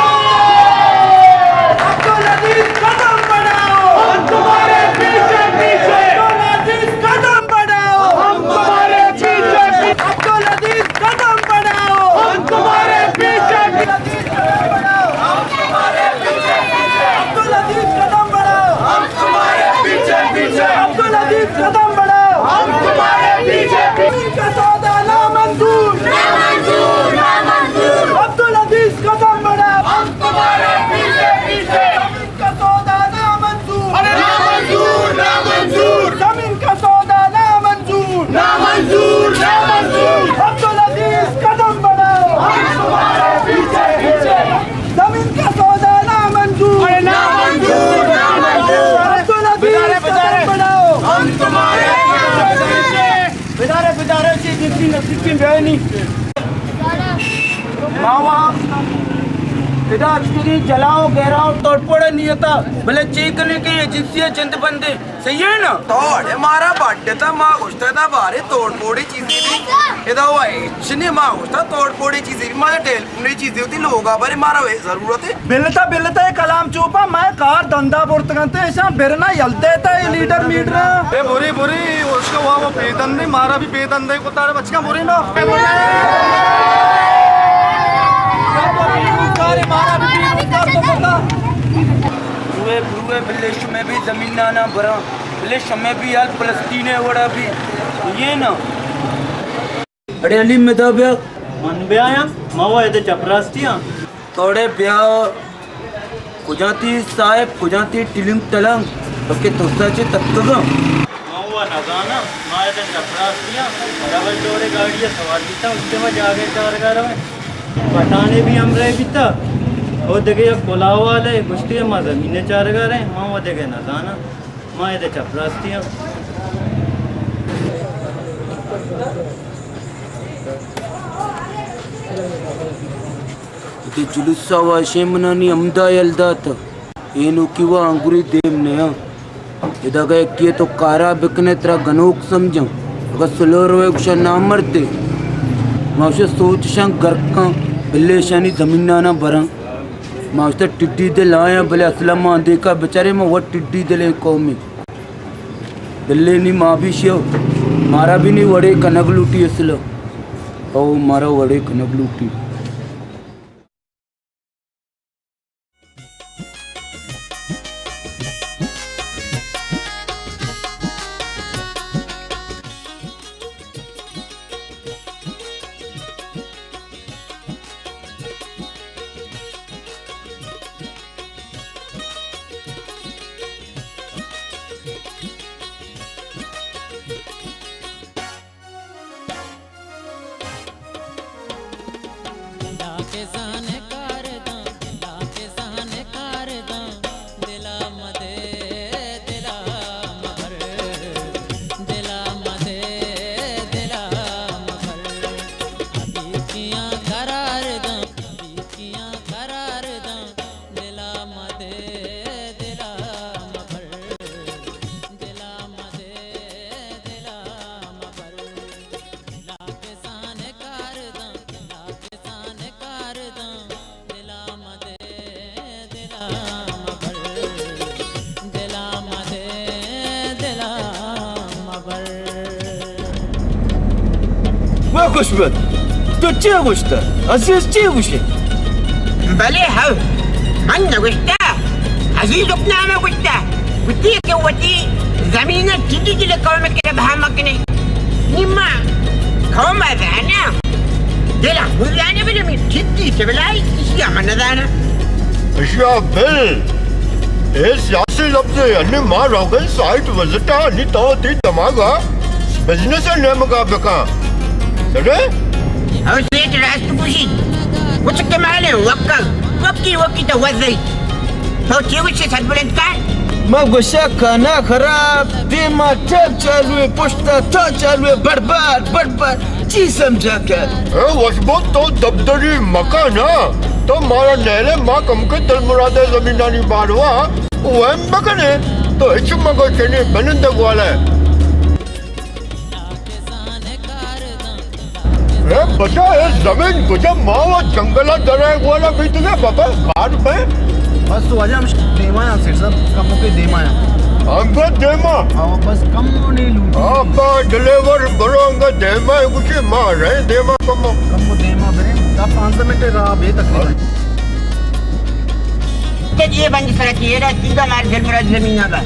Speaker 8: अब्दुल अजीज कदम बढ़ाओ हम तुम्हारे पीछे पीछे अब्दुल अजीज कदम बढ़ाओ हम तुम्हारे पीछे अब्दुल अजीज कदम बढ़ाओ हम तुम्हारे पीछे हम तुम्हारे पीछे अब्दुल अजीज कदम बढ़ाओ हम तुम्हारे पीछे पीछे अब्दुल अजीज कदम बढ़ाओ हम तुम्हारे पीछे का सौदा ना मंजूर अब्दुल अजीज कदम बढ़ाओ हम तुम्हारे पीछे पीछे का सौदा ना मंजूर जमीन का सौदा ना मंजूर अब्दुल अजीज कदम बढ़ाओ हम तुम्हारे पीछे पीछे जमीन का सौदा ना मंजूर अब्दुल अजीज कदम बढ़ाओ हम तुम्हारे पीछे बिदारे से जिसकी नसीब की बयानी मावा इधर अक्सरी जलाओ गहराओ तोड़फोड़ नहीं होता भले चीकने के जिससे चंद बंदे सही है ना
Speaker 11: तोड़े मारा बड्डे था माँ गुस्ता था बारे तोड़फोड़ी चीजें भी इधर हुआ इतनी माँ गुस्ता तोड़फोड़ी चीजें भी मारे टेलीफोन चीजें होती लोग बारे मारा वे जरूरत है
Speaker 8: बिलता कलाम चुपा मैं कार धंधा बुर्तगंते ऐसा बिरना यलते था ये लीडर मीटर ए बुरी उसको हुआ वो बेदंदे मारा भी बेदंदे को तारे बचका बुरी ना बिलेश में भी जमीन ना भरा बिलेश में भी यार फलस्तीन है वड़ा भी ये ना अरे अली में दा ब्या
Speaker 9: मन ब्या या मावा ये चपरास्तियां
Speaker 8: थोड़े ब्या कुजाती साहेब कुजाती टिलिंग तलंग ओके तोसाचे तत्तगा
Speaker 9: मावा नगाना माया ये चपरास्तियां डबल जोड़े गाड़ियां सवार किता उसके बाद जाके चार कर बताने भी हम रहे बिता वो देखे कोलाव वाले गुस्ती माँ जमीने चार कर रहे माँ वो देखे ना जाना माँ ये चपरास्तियाँ
Speaker 8: जुलूसा वाशे मनानी अमदा यलदा था ये नु किवा अंगुरी देव ने इधर गए किए तो कारा बिकने तेरा गनोक समझा अगर सुलोर वे कुछ ना मरते माउसे सोच शंग गरका बिल्ले शानी जमीना ना बरंग माउसे टिड्डी दे लाया भले असलम मां देखा बेचारे में वो टिड्डी दे ले कौमी बिल्ले नी माँ भी शेव मारा भी नहीं वड़े कनक लूटी असलो ओ मारा वड़े कनक लूटी तो खुशबत तो चे गुश्ता अजीज चे गुशे
Speaker 2: بله هو من نگوشته عزیز اقنامه گوشته گوشتی که وطی زمینه چیزی که لکومه که به هم مکنه نیما کومه دانه دلم بودانه بدمی چیزی که بلای اشیا من ندانه
Speaker 5: اشیا بل ए सियासी लफ्ज़ अन्य मां रोगन साइट वजटा अन्य तो ती दमागा बिजनेस ने मुकाबका सरे
Speaker 2: او سيت راستبوشي وش كماله وقل وقي توزي تو تيوش تدبلنت كان
Speaker 8: ما गोशा खाना खराब दिमाग टैप चालू है पुश्ता तो चालू है बर्बाद चीज समझा क्या
Speaker 5: ए वशबो तो दबदरी मकान तो मारा नेले मां कम के दिल मुरादे जमीनानी बारवा वह मकाने तो हिच मगो चने बनंद वाला ए बचा है जमीन गुजा मावा जंगला दराए वाला बीतने बाबा कार पे
Speaker 12: बस तो आजा हम देमाया सेठ साहब कम के देमाया
Speaker 5: अंग देमा
Speaker 12: हां बस कम नहीं लूटी
Speaker 5: आपा डिलीवर बरोंगा देमा कुछ मार रहे देमा कम
Speaker 12: देमा बरे आप 5 मिनट रहा बे तकरीबन
Speaker 2: ते ये बंद सर की ये सीधा मार दिल मुराद जमीन आगा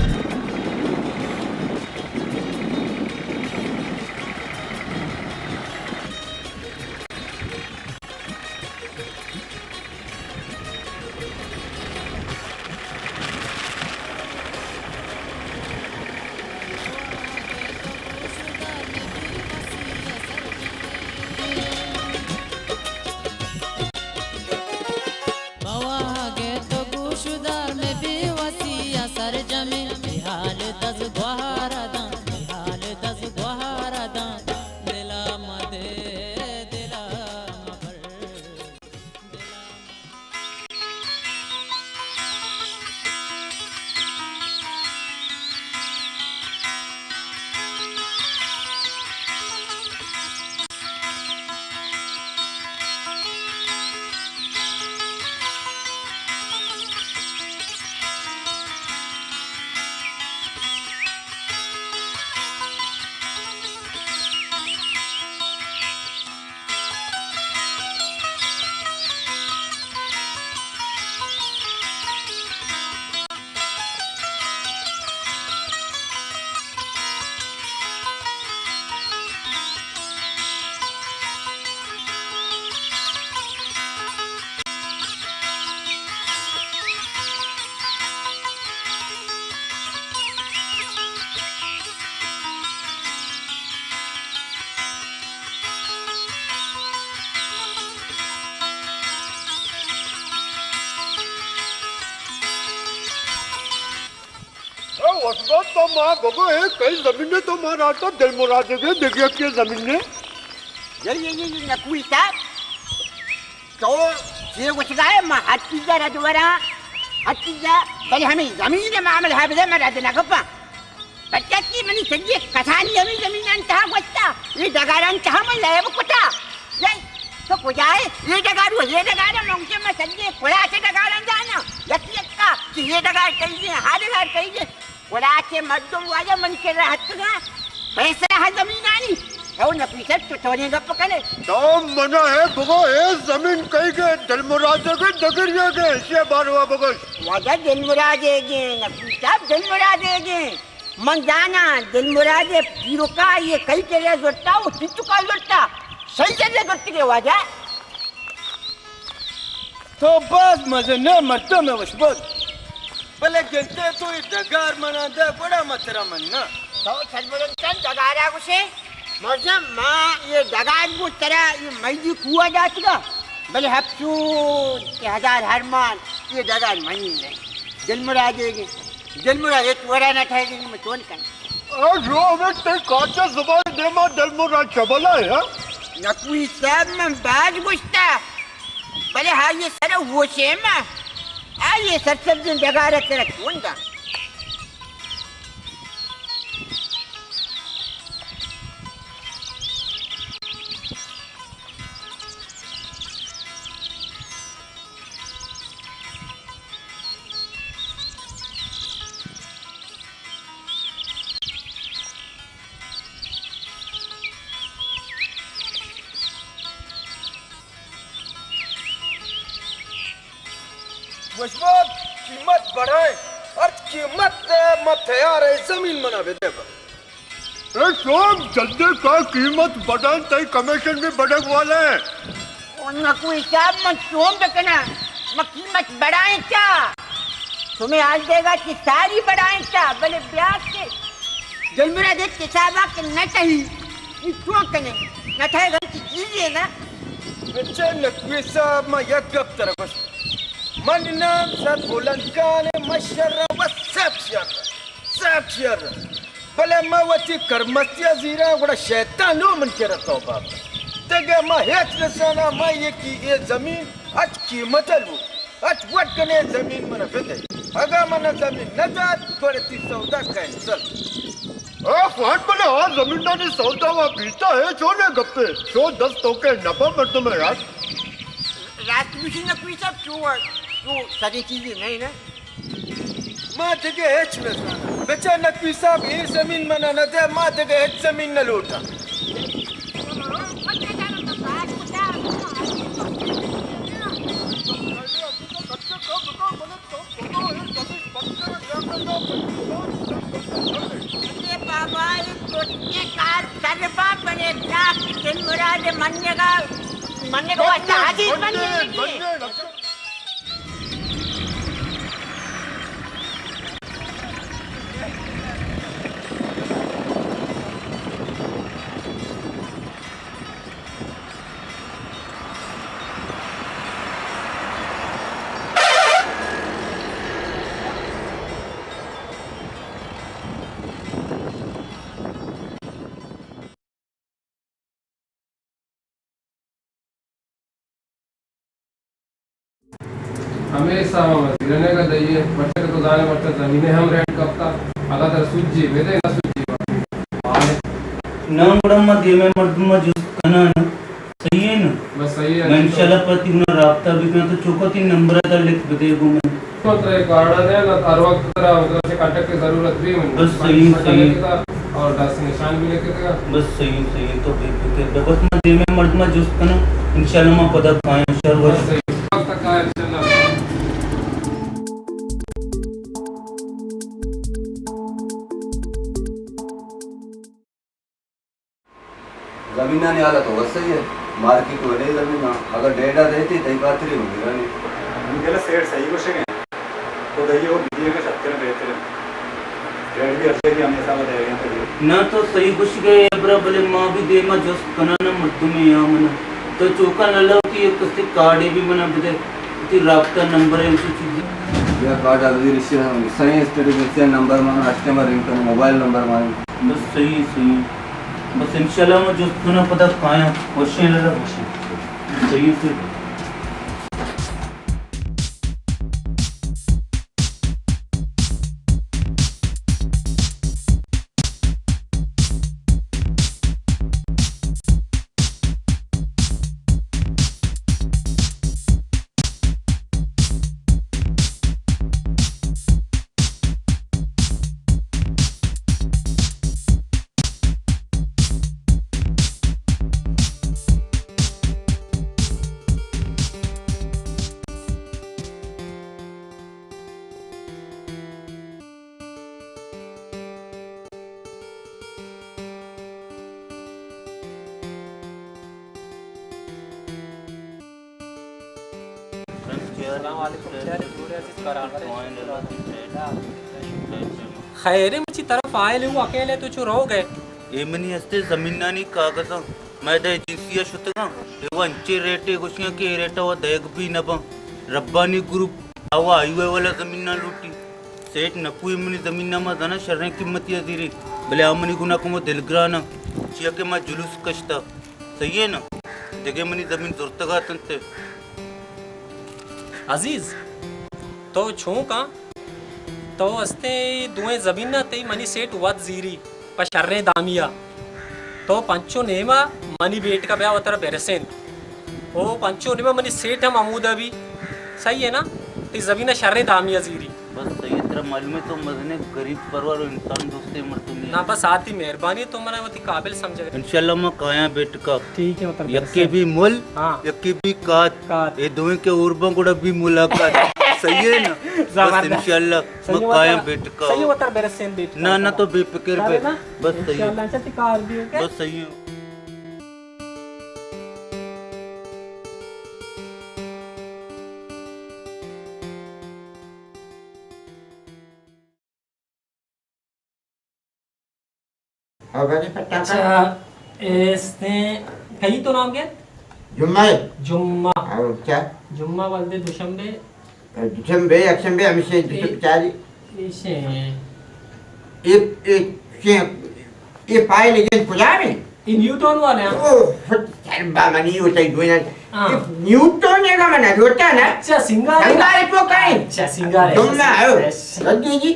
Speaker 5: वसबत तो मां बगो है कई जमीन ने तो मारा तो दिल मुरादे के देखिए के जमीन ने
Speaker 2: ये नकुई साहब तो ये कुछ गाय मां हत्तीजा रदवरा हत्तीजा बल हमें जमीन में मामला है बदे मरा देना गप्पा बच्चा की मनी सज्जे कथानी जमीन अंतहा वस्ता ये दगारन तहा में लायब कुटा ये तो कुजाए ये दगार नोंके में सज्जे कोड़ा से दगारन जाना यक्का कि ये दगार कहिए हां दगार कहिए कोड़ा के मर्दों वाले मन के रहतगा पैसा है जमीन आनी तो न पीछे तो तोने गप कने
Speaker 5: तो मना है बगो ए जमीन कहीं के दिल मुरादे के दगरिया के से बारवा बगो
Speaker 2: वाजा दिल मुरादे के न पीछा दिल मुरादे के मन जाना दिल मुरादे पीरो का ये कहीं के लिए जोड़ता वो चित्तू का जोड़ता सही जगह जोड़ती के वाजा
Speaker 8: तो बस मजे न मरते में वशबत भले गिनते तो ये दगार मना दे बड़ा मतरा मनना
Speaker 2: तो सदबरन दगारा कुछे मौजम मां ये दगार को तरह ये मैदी कुआ जातगा भले हफ्तू के हजार हरमान ये दगार मनी नहीं दिल मुरादे तोरा न ठाएगी मैं तोन कर
Speaker 5: जो हमें ते काचा जुबान देमा दिल मुराद चबला है
Speaker 2: नकुई साहब में बाज गुस्ता भले हाँ ये सर वो शेमा ये सर दिन दगारा तेरा कौन का
Speaker 6: खुशबू कीमत बढ़ाए और कीमत मत तैयार है जमीन मना बेटे पर
Speaker 5: सोम जल्दी का कीमत बढ़ाए तई कमीशन भी बढ़े वाले
Speaker 2: उन कोई साहब मत सोम बेकना मैं कीमत बढ़ाए क्या तुम्हें आज देगा कि सारी बढ़ाए क्या भले ब्याज के जल मेरा देख के साहब के न चाहिए क्यों कने न थे घर की चीज है ना
Speaker 6: बच्चे नकवी साहब मैं एक गप तरफ मन नाम सर बुलंदगान मशर्रा व सब शर भले मैं वती करमस्तिया जीरा बड़ा शैतान लो मन के रहता हूँ बाप तगे मैं हेच नसाना मैं ये की ये जमीन आज कीमत लूँ आज वट कने जमीन मना बेटे अगर मना जमीन न जात पड़ती सौदा कैंसल
Speaker 5: फाट बने और जमीन ने सौदा हुआ पीता है छोड़े गप्पे 10 तो के नफा मर तुम यार
Speaker 2: रात मिशी न कोई सब क्यों सारी चीजें नहीं ना
Speaker 6: माँ जगह हेच न बच्चा नकवी साहब ये जमीन मना न दे माँ जगह हेच जमीन न लूटा
Speaker 2: बाबा ये कार सरबा बने क्या दिन मुराद मन्ने का अच्छा हाजिर बन गए
Speaker 13: हमेशा रहने का दइए बच्चे तो जाने पड़ता जमीने हम रेंट करता अगर तर सूझी वेदे ना सूझी
Speaker 9: ना बड़ा दे में मर्दमा जो कना ना सही है ना
Speaker 13: बस सही है
Speaker 9: मैं इंशाल्लाह पति ना राब्ता भी करना तो चौकती नंबर आता लिख देगो मैं
Speaker 13: तो तेरे कार्ड है ना हर वक्त तरह उधर से कांटेक्ट की जरूरत भी है
Speaker 9: बस सही
Speaker 13: और 10 निशान भी लेके देगा
Speaker 9: बस सही तो बेफिक्र बस ना दे में मर्दमा जो कना इंशाल्लाह मैं पता पाए शर
Speaker 13: बस सही वक्त तक है इंशाल्लाह
Speaker 1: जमीना ने आला तो वैसे ही है मार्केट वाले जमीना अगर डेटा रहती तई खातिर होगी रानी
Speaker 7: उनके सेठ सही कुछ है तो दइए वो वीडियो के सत्य में बेहतर है रेड भी अच्छे की हमेशा बताएगा
Speaker 9: ना तो सही कुछ गए ब्रा भले मां भी दे मा जस कना ना मर्दू में या मन तो चौका न लो कि एक से कार्ड भी बना बदे ती राब्ता नंबर है उसी चीज
Speaker 1: या कार्ड आदि रिसीव सही स्टेटस नंबर में कस्टमर इनका मोबाइल नंबर में
Speaker 9: बस सही बस इंशाल्लाह मैं जो सुना पता काया क्वेश्चन लगा सही से
Speaker 14: खैरे मुझी तरफ आए ले वो अकेले तो चुर हो गए
Speaker 9: ये मनी हस्ते जमीना नहीं कागज मैं दे जिंसिया शुतगा ये वो अंचे रेटे कुछियां के रेटा वो देख भी न बा रब्बानी ग्रुप आवा हाईवे वाला जमीना लूटी सेठ नकुई मनी जमीना में दाना शर्रे कीमत या दीरी भले आमनी गुना को मो दिलग्राना चिया के मैं जुलूस कष्टा सही है ना देखे मनी जमीन जुर्तगा तंते
Speaker 14: अजीज तो छू का तो हस्ते दुए जमीन ना ते मनी सेठ वत जीरी पशर्रे दामिया तो पंचो नेमा मनी बेट का ब्याह वतर बेरसेन ओ पंचो नेमा मनी सेठ हम अमूदा भी सही है ना ते जमीन शर्रे दामिया जीरी
Speaker 9: बस सही तरह मालूम है तो मजने गरीब परवर इंसान दोस्ते मर्दू में
Speaker 14: ना बस आती मेहरबानी तो मना वती काबिल समझे
Speaker 9: इंशाल्लाह मैं काया बेट का
Speaker 14: ठीक है मतलब
Speaker 9: यक्के भी मुल यक्के भी कात ये दोए के उर्बा गुड़ा भी मुलाकात सही है ना बस इंशाल्लाह मैं कायम बैठ का
Speaker 14: सही होता मेरे सेन बैठ
Speaker 9: ना ना तो बेफिक्र पे बस सही है
Speaker 14: इंशाल्लाह से टिकार दियो क्या
Speaker 9: बस सही है
Speaker 14: अच्छा इसने कहीं तो नाम क्या
Speaker 2: जुम्मा
Speaker 14: जुम्मा
Speaker 2: और क्या
Speaker 14: जुम्मा वाले दुशंबे
Speaker 2: दुशंबे अक्षंबे हमेशा दुशंबे
Speaker 14: इसे
Speaker 2: ये फाइल लेकिन कुछ में
Speaker 14: इन न्यूटन वाले हैं
Speaker 2: ओ बाबा नहीं होता है दोनों न्यूटन है का मना होता है ना
Speaker 14: अच्छा सिंगार
Speaker 2: तो कहीं
Speaker 14: अच्छा सिंगार
Speaker 2: जुम्मा आओ रद्दी जी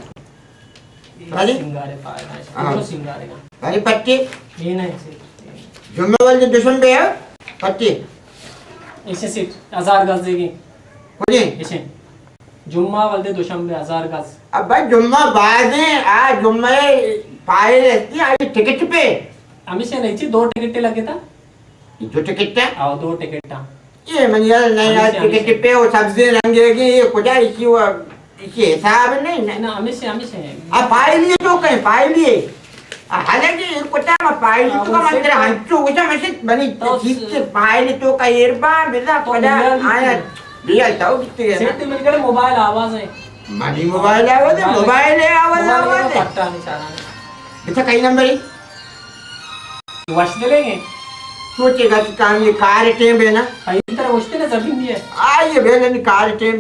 Speaker 14: सिंगार है सिंगार है
Speaker 2: अरे पट्टी
Speaker 14: ये नहीं
Speaker 2: जुम्मा वाले दुशंबे है पट्टी
Speaker 14: इसे सिर्फ 1000 गज देगी
Speaker 2: कोई
Speaker 14: इसे जुम्मा वाले दुशंबे 1000 गज
Speaker 2: अब भाई जुम्मा बाद है आज जुम्मे पाए रहती है आज टिकट पे
Speaker 14: हमें से नहीं थी 2 टिकट लगे था
Speaker 2: 2 टिकट है
Speaker 14: आओ 2 टिकट था
Speaker 2: ये मन यार नहीं यार टिकट पे वो सब्जी रंगेगी ये कुछ इसी वो इसी हिसाब नहीं
Speaker 14: ना हमें से
Speaker 2: अब पाए लिए तो कहीं पाए लिए हालांकि कुछ हम पाए तो का मंत्र हंचो कुछ मशीन बनी ठीक से पाए तो का एरबा बिना पड़ा आया रियल तो कितने है
Speaker 14: सेट मिल गए मोबाइल आवाज है
Speaker 2: मानी मोबाइल आवाज है पट्टा
Speaker 14: निशाना
Speaker 2: अच्छा कई नंबर है
Speaker 14: वश दे लेंगे
Speaker 2: सोचेगा कि काम ये कार टेम है ना
Speaker 14: इस तरह वशते ना जमीन भी है
Speaker 2: आइए बेले नहीं कार टेम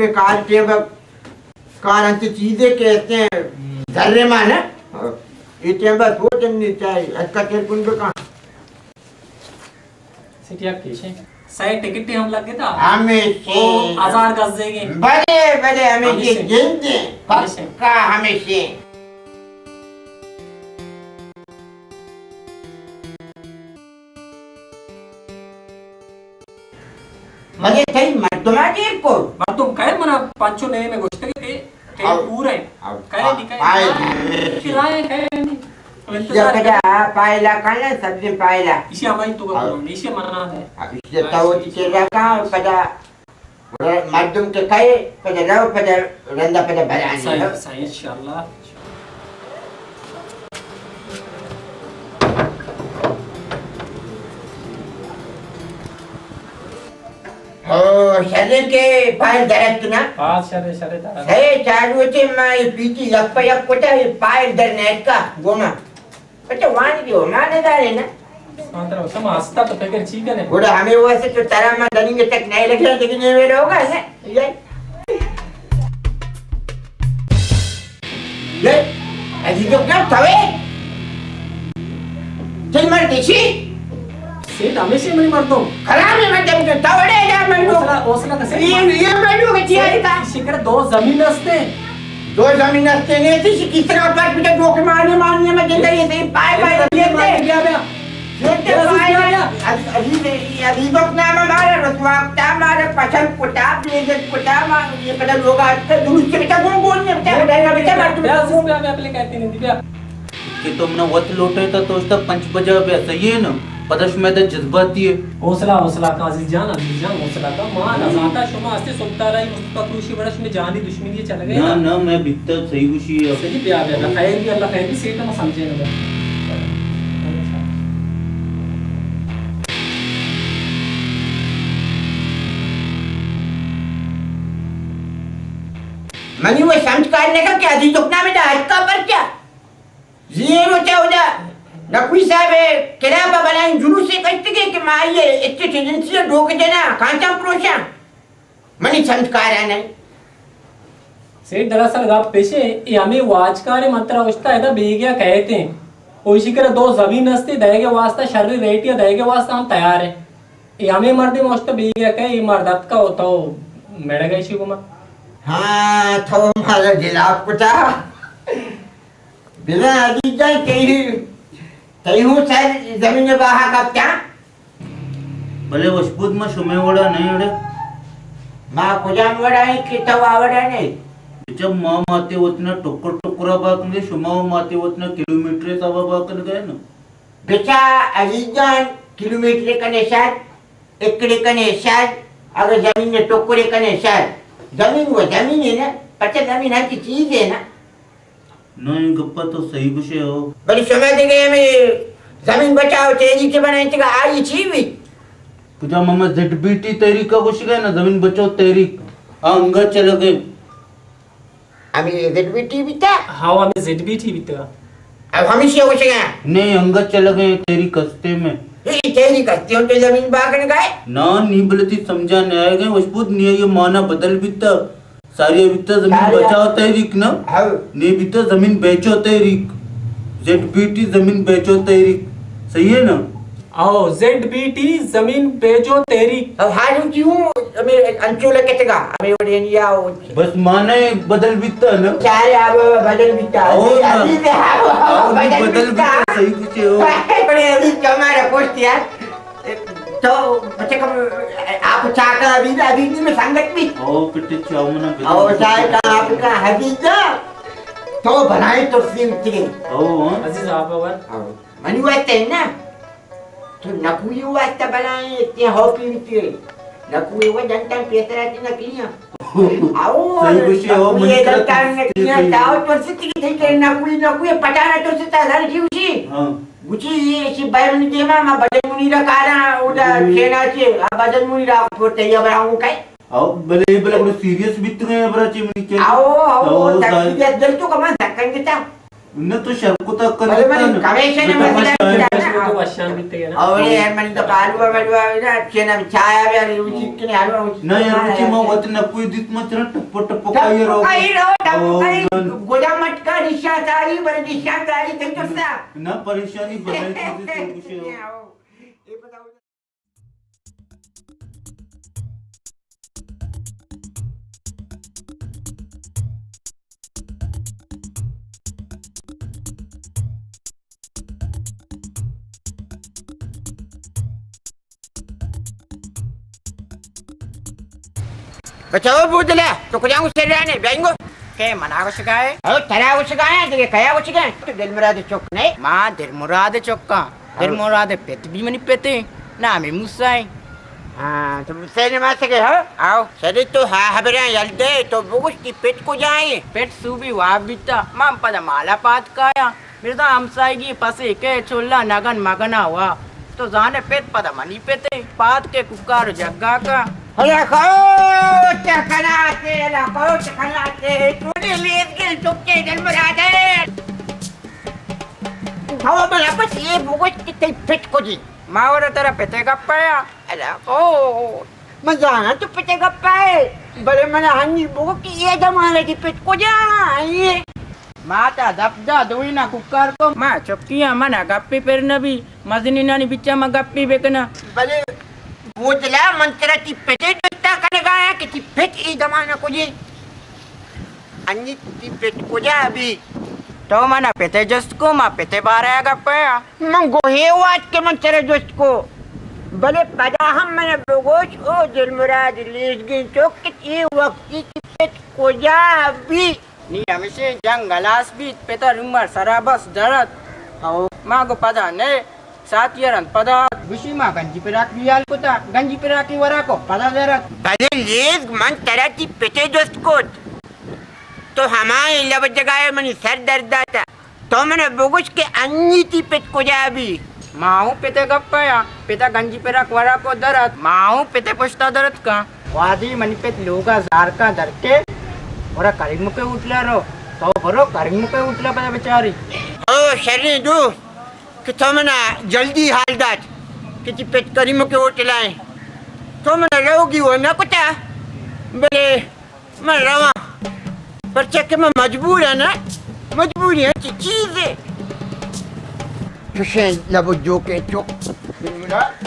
Speaker 2: कार अंत चीजें कहते हैं जर्रे माना ये टेम बस वो टेम नहीं चाहिए अच्छा टेलीफोन पे कहाँ
Speaker 14: सिटिया कैसे सही टिकट हम लग गए था
Speaker 2: हमें
Speaker 14: 1000 गज देंगे
Speaker 2: बड़े बड़े हमें ये गिनते पक्का हमेशा मजे थे मर्दमा के को
Speaker 14: मर्दम कहे मना पांचो नए में गोश्त के पूरे कहे दिखाए खिलाए कहे
Speaker 2: या कदा पायला काला सब्जी पायला
Speaker 14: इसी हमारी तो बोलो इसी मना है
Speaker 2: इसी ताऊ चेला का कदा मर्दम के कहे कदा राव कदा रंदा कदा बरानी
Speaker 14: सही इंशाल्लाह
Speaker 2: शरीर के पाय दर्द ना
Speaker 14: शरीर
Speaker 2: दर्द है चालू थे मैं पीटी यप कोटा पाय दर्द नेट का गोमा अच्छा वान दियो माने दारे ना
Speaker 14: मात्र सम हंसता तो फिकर ठीक है ना
Speaker 2: बड़ा हमें वैसे तो तारा में डरेंगे तक नहीं लग रहा लेकिन ये मेरा होगा ना ये अजी तो क्या थवे चल मर देसी
Speaker 14: सेठ हमेशा मैं मरता हूँ
Speaker 2: खराब है मैं जब तवड़े जा मैं
Speaker 14: ओसला का
Speaker 2: ये मैं लोग चिया था
Speaker 14: शिकर 2 जमीन हस्ते
Speaker 2: 2 जमीन हस्ते ने थी किस तरह पर पिटा धोखे मारने में जिंदा ये सही पाए लेते ये अभी तो नाम हमारा रसवाक्ता हमारा पसंद कुटाब लेजत कुटाब ये पता लोग आज तक दुरुस्त बेटा कौन बोलने बेटा मर तुम
Speaker 14: मैं अपने कहती नहीं दिया
Speaker 9: कि तुमने वत लोटे था तो उसका 5 बजा पे सही है ना पदश में तो जज्बाती है
Speaker 14: हौसला का अजीज जान हौसला का मान अजाता शुमा आस्ते सुनता रही मुस्तफा खुशी बरस में जानी दुश्मनी ये चल गई
Speaker 9: ना ना मैं भीतर सही खुशी है
Speaker 14: सही प्यार है अल्लाह खैर भी सेठ हम समझे ना
Speaker 2: मनी वो समझ करने का क्या जी दुखना में आज का पर क्या 014 नकवी साहब किराया बनाए जुलूस से कहते कि माइए इतने एजेंसी ढोक देना कांचा प्रोशा मनी समझ कर है नहीं
Speaker 14: सेठ दरअसल गाप पेशे ये हमें वाजकारे मंत्र अवस्था है बेगिया कहते हैं और इसी तरह 2 जमीन हस्ते दहेगे वास्ता शरीर रेट या दहेगे वास्ता हम तैयार है ये हमें मर्दे मस्त बेगिया कहे ये मर्दत का होता हो मेरे गई शी कुमार
Speaker 2: हाँ तो हमारा जिलाब कुटा बिना अभी जाए कहीं हूँ सर जमीन में बाहर का क्या
Speaker 9: भले वशबूत में शुमे वड़ा नहीं उड़े
Speaker 2: माँ कुजाम वड़ा है कि तवा वड़ा नहीं
Speaker 9: जब माँ माते उतना टुकड़ा बाकने शुमा माते उतना किलोमीटर तवा बाकन गए ना
Speaker 2: बेचा अजीजान किलोमीटर का निशान एकड़े का निशान अगर जमीन में टुकड़े का निशान जमीन वो जमीन है ना, पच्चा जमीन हर की चीज है ना।
Speaker 9: नहीं गप्पा तो सही कुछ हो।
Speaker 2: बड़ी समय देखे हमें जमीन बचाओ तेरी के बनाए थे आई चीवी।
Speaker 9: कुछ मामा ZBT तहरीक का कुछ गया ना, जमीन बचाओ तहरीक अंगा चल गए।
Speaker 2: हमें ZBT भी था।
Speaker 14: हाँ हमें ZBT भी था।
Speaker 2: अब हमेशा कुछ गया
Speaker 9: नहीं अंगा चल गए तेरी कस्ते में।
Speaker 2: तेरी कस्ते तो जमीन बागने गए
Speaker 9: ना नहीं बोले थी समझा नहीं आएगा मजबूत नहीं है ये माना बदल भी था सारी अभी तो जमीन बचाओ तहरीक ना नहीं भी तो जमीन बेचो तहरीक ZBT जमीन बेचो तहरीक सही है ना।
Speaker 14: आओ ZBT जमीन बेचो तहरीक।
Speaker 2: अब हारू क्यों हमें अंचोला कितगा हमें ओडियनिया
Speaker 9: बस माना बदल भी था ना।
Speaker 2: क्या रे अब बदल भी था अभी बदल भी था
Speaker 9: सही कुछ हो।
Speaker 2: बड़े अभी हमारा पोस्ट यार तो बच्चे कब आप चाह का अभी में संगत भी
Speaker 9: ओ पिटे चाव मना
Speaker 2: और चाय का आपका हदीजा तो बनाए तो सिम थे
Speaker 9: ओ
Speaker 14: अजीज आप और
Speaker 2: मनी वास्ते ना तो नकुई वास्ते बनाए इतने हॉपी भी नकुई वो जनता पेसरा की नकलियां आओ
Speaker 9: सही कुछ हो
Speaker 2: ये जनता नकलियां जाओ तो सिटी की थे नकुई पटाना तो से तालर की उसी
Speaker 9: हां
Speaker 2: गुची ये सी बायरन के मामा बदन मुनीरा कारा उदा सेना के बदन मुनीरा पोते या बनाऊं काय
Speaker 9: आओ भले भले सीरियस भी तो है बरा चिमनी के
Speaker 2: आओ तक जल तो कमान सकंगे ता
Speaker 9: न तो शर्म को तक कर
Speaker 2: अरे मैंने कमेशन में मसला
Speaker 14: तो अशान भी थे ना।
Speaker 2: और ये मैंने तो आलू ना चेना में छाया भी यार उसी के आलू
Speaker 9: ना यार उसी में वत न कोई दित मत न टप टप का ये रो
Speaker 2: गोदा मट का निशा तारी बड़े निशा तारी थे तो सा
Speaker 9: ना परेशानी बदल से कुछ हो।
Speaker 2: ये बताओ बचाओ बुदला तो कुछ आऊं से रहने बेंगो के मना कुछ गाए ओ तेरा कुछ गाए तेरे कया कुछ गाए तो दिल मुराद चौक नहीं मां दिल मुराद चौक का दिल मुराद पेट भी मनी पेटे ना में मुसाई हां तो मुसाई ने मार सके हो आओ सरी तो हा हबरे यलदे तो बुगुस की पेट को जाए पेट सूबी वा बिता मां पदा माला पात काया मेरे तो हमसाईगी पसे के छोला नगन मगना हुआ तो जाने पेट पदा मनी पेटे पात के कुकार जग्गा का अरे चकनाते तूने लेट के चुपके दिल मुरादे हवा में बस ये बुगुस की पेट को जी मावरा तेरा पेटे गप्पाया अरे ओ मजाना तो पेटे गप्पाए बड़े मने हनी बुगुस की ये जमाने की पेट को जा ये माता दबदा दोइना कुकर को मां चुपकिया मना गप्पी पेर नबी मजनी नानी बिच्चा में गप्पी बेकना भले वो जला मंत्रा की पेटे टूटा कर गया कि ती पेट ई जमाना को जी अन्नी ती पेट को जा अभी तो मना पेटे जस्ट को मा पेटे बारे गप्पा मंगो हे वाट के मंत्रा जस्ट को भले पदा हम मने बोगोच ओ दिल मुराद लीज गिन चौक की वक्त की पेट को जा अभी नी हमेशा जंगलास भी पेटा रुमर सराबस दरत आओ मां को पदा ने सात यारन पदा विशी मां गंजी पे राख लियाल को ता गंजी पे राखी वरा को पदा दरत बदे लीज मन तरती पेटे दोस्त को तो हमारे लब जगह मनी सर दर्द आता तो मैंने बुगुस के अन्नी ती पेट को जा भी माऊ पेटे गप्पाया पेटा गंजी पे राख वरा को दरत माऊ पेटे पुछता दरत का वादी मनी पेट लोगा जार का दर के और करीम पे उठला रो तो बरो करीम पे उठला पता बेचारी ओ शरी दू कि तो मना जल्दी हाल दात कि ती पेट करीम के उठलाए तो मना रहोगी वो ना कुता बले मैं रवा पर चक्के में मजबूर है ना मजबूरी है कि चीज है तुझे लबो जो के चुप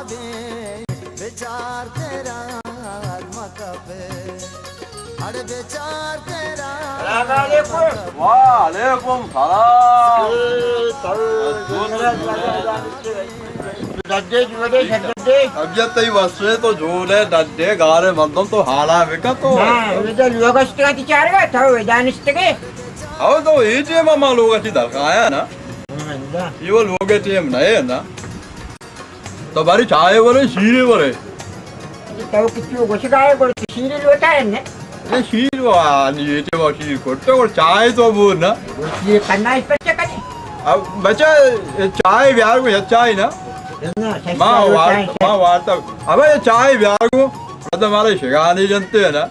Speaker 15: दे बेचार तेरा मकबे अरे बेचार तेरा
Speaker 6: वालेकुम तबियत ही वसे तो झूले डड्डे गारे मर्दम तो हाला बेका तो अब तो ये टीम मामा लोग अच्छी दरकाया ना ये वो लोग टीम नहीं है ना तो बारी चाय बोले शीरे बोले
Speaker 2: तो कितने गोशगाए बोले शीरे लोटा है ना
Speaker 6: ये शीर वाली ये तो शीर कोटे और चाय तो बोल ना
Speaker 2: ये करना इस बच्चे का नहीं
Speaker 6: अब बच्चा चाय बिहार को चाय ना माँ वार्ता अब ये चाय बिहार को मतलब हमारे शिकानी जनते हैं ना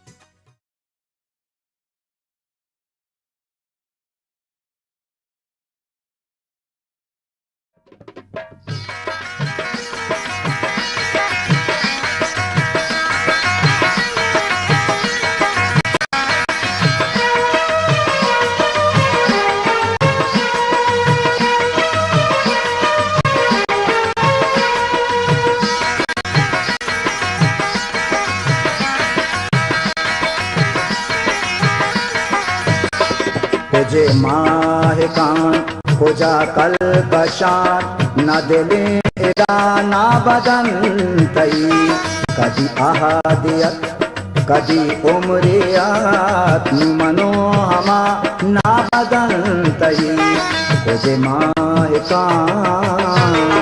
Speaker 15: तुझे माह कान हो जा कल बशार न दिले इरा ना बदन तई कदी अहादियत कदी उमरियात मनो हमा ना बदन तई तुझे माह कान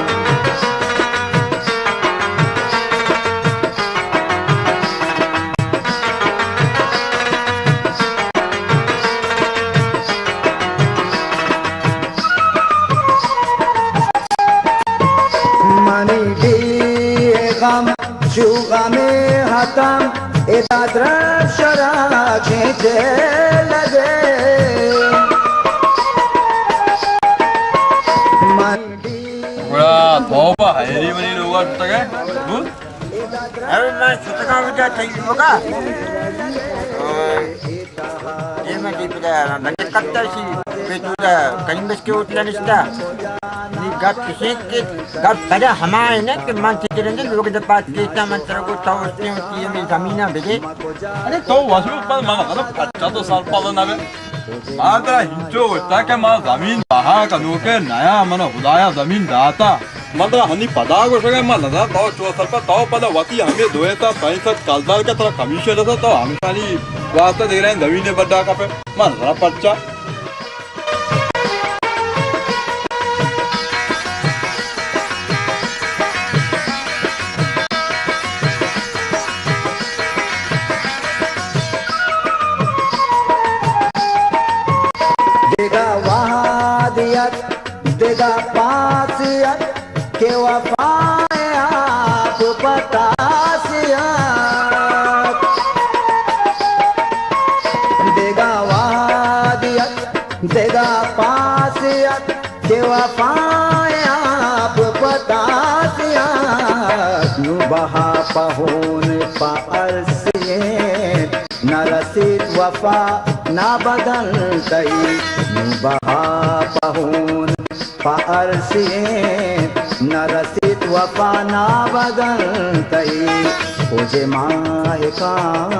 Speaker 15: शुगा में हतम इदा द्रव शरा खींचे लगे
Speaker 6: बड़ा तौबा हैरी बनी लोगा तक है बोल
Speaker 2: अरे मैं छुटका बजा चाहिए होगा ये मैं टीप जाया मैं कट्टा सी पेटूरा कहीं बस के उठला निस्ता गप किसी के गप बड़ा हमारे ने कि मन से चलेंगे लोग जब बात कहता मंत्र को तो उसने होती है मेरी जमीना भेजे
Speaker 6: अरे तो वसु पर मामा का तो 50 साल पहले ना बे मात्रा हिंचो होता के मां जमीन बहा का नोके नया मन खुदाया जमीन दाता मतलब हनी पदा को सके मां लगा तो 64 पर तो पदा वती हमें दोएता 65 कालदार का तरह कमीशन था तो हमसानी वास्ता दे रहे हैं जमीन बड़ा का पे मां जरा पर्चा
Speaker 15: देगा पासियत के वफाए आप बतासियत देगा वादियत देगा पासियत के वफाए आप बतासियत नु बहा पहुन पारसिए न रसीद वफा ना बदल गई नु बहा पहुन पारसिए न रसीद वफा ना बदल गई मुझे माह का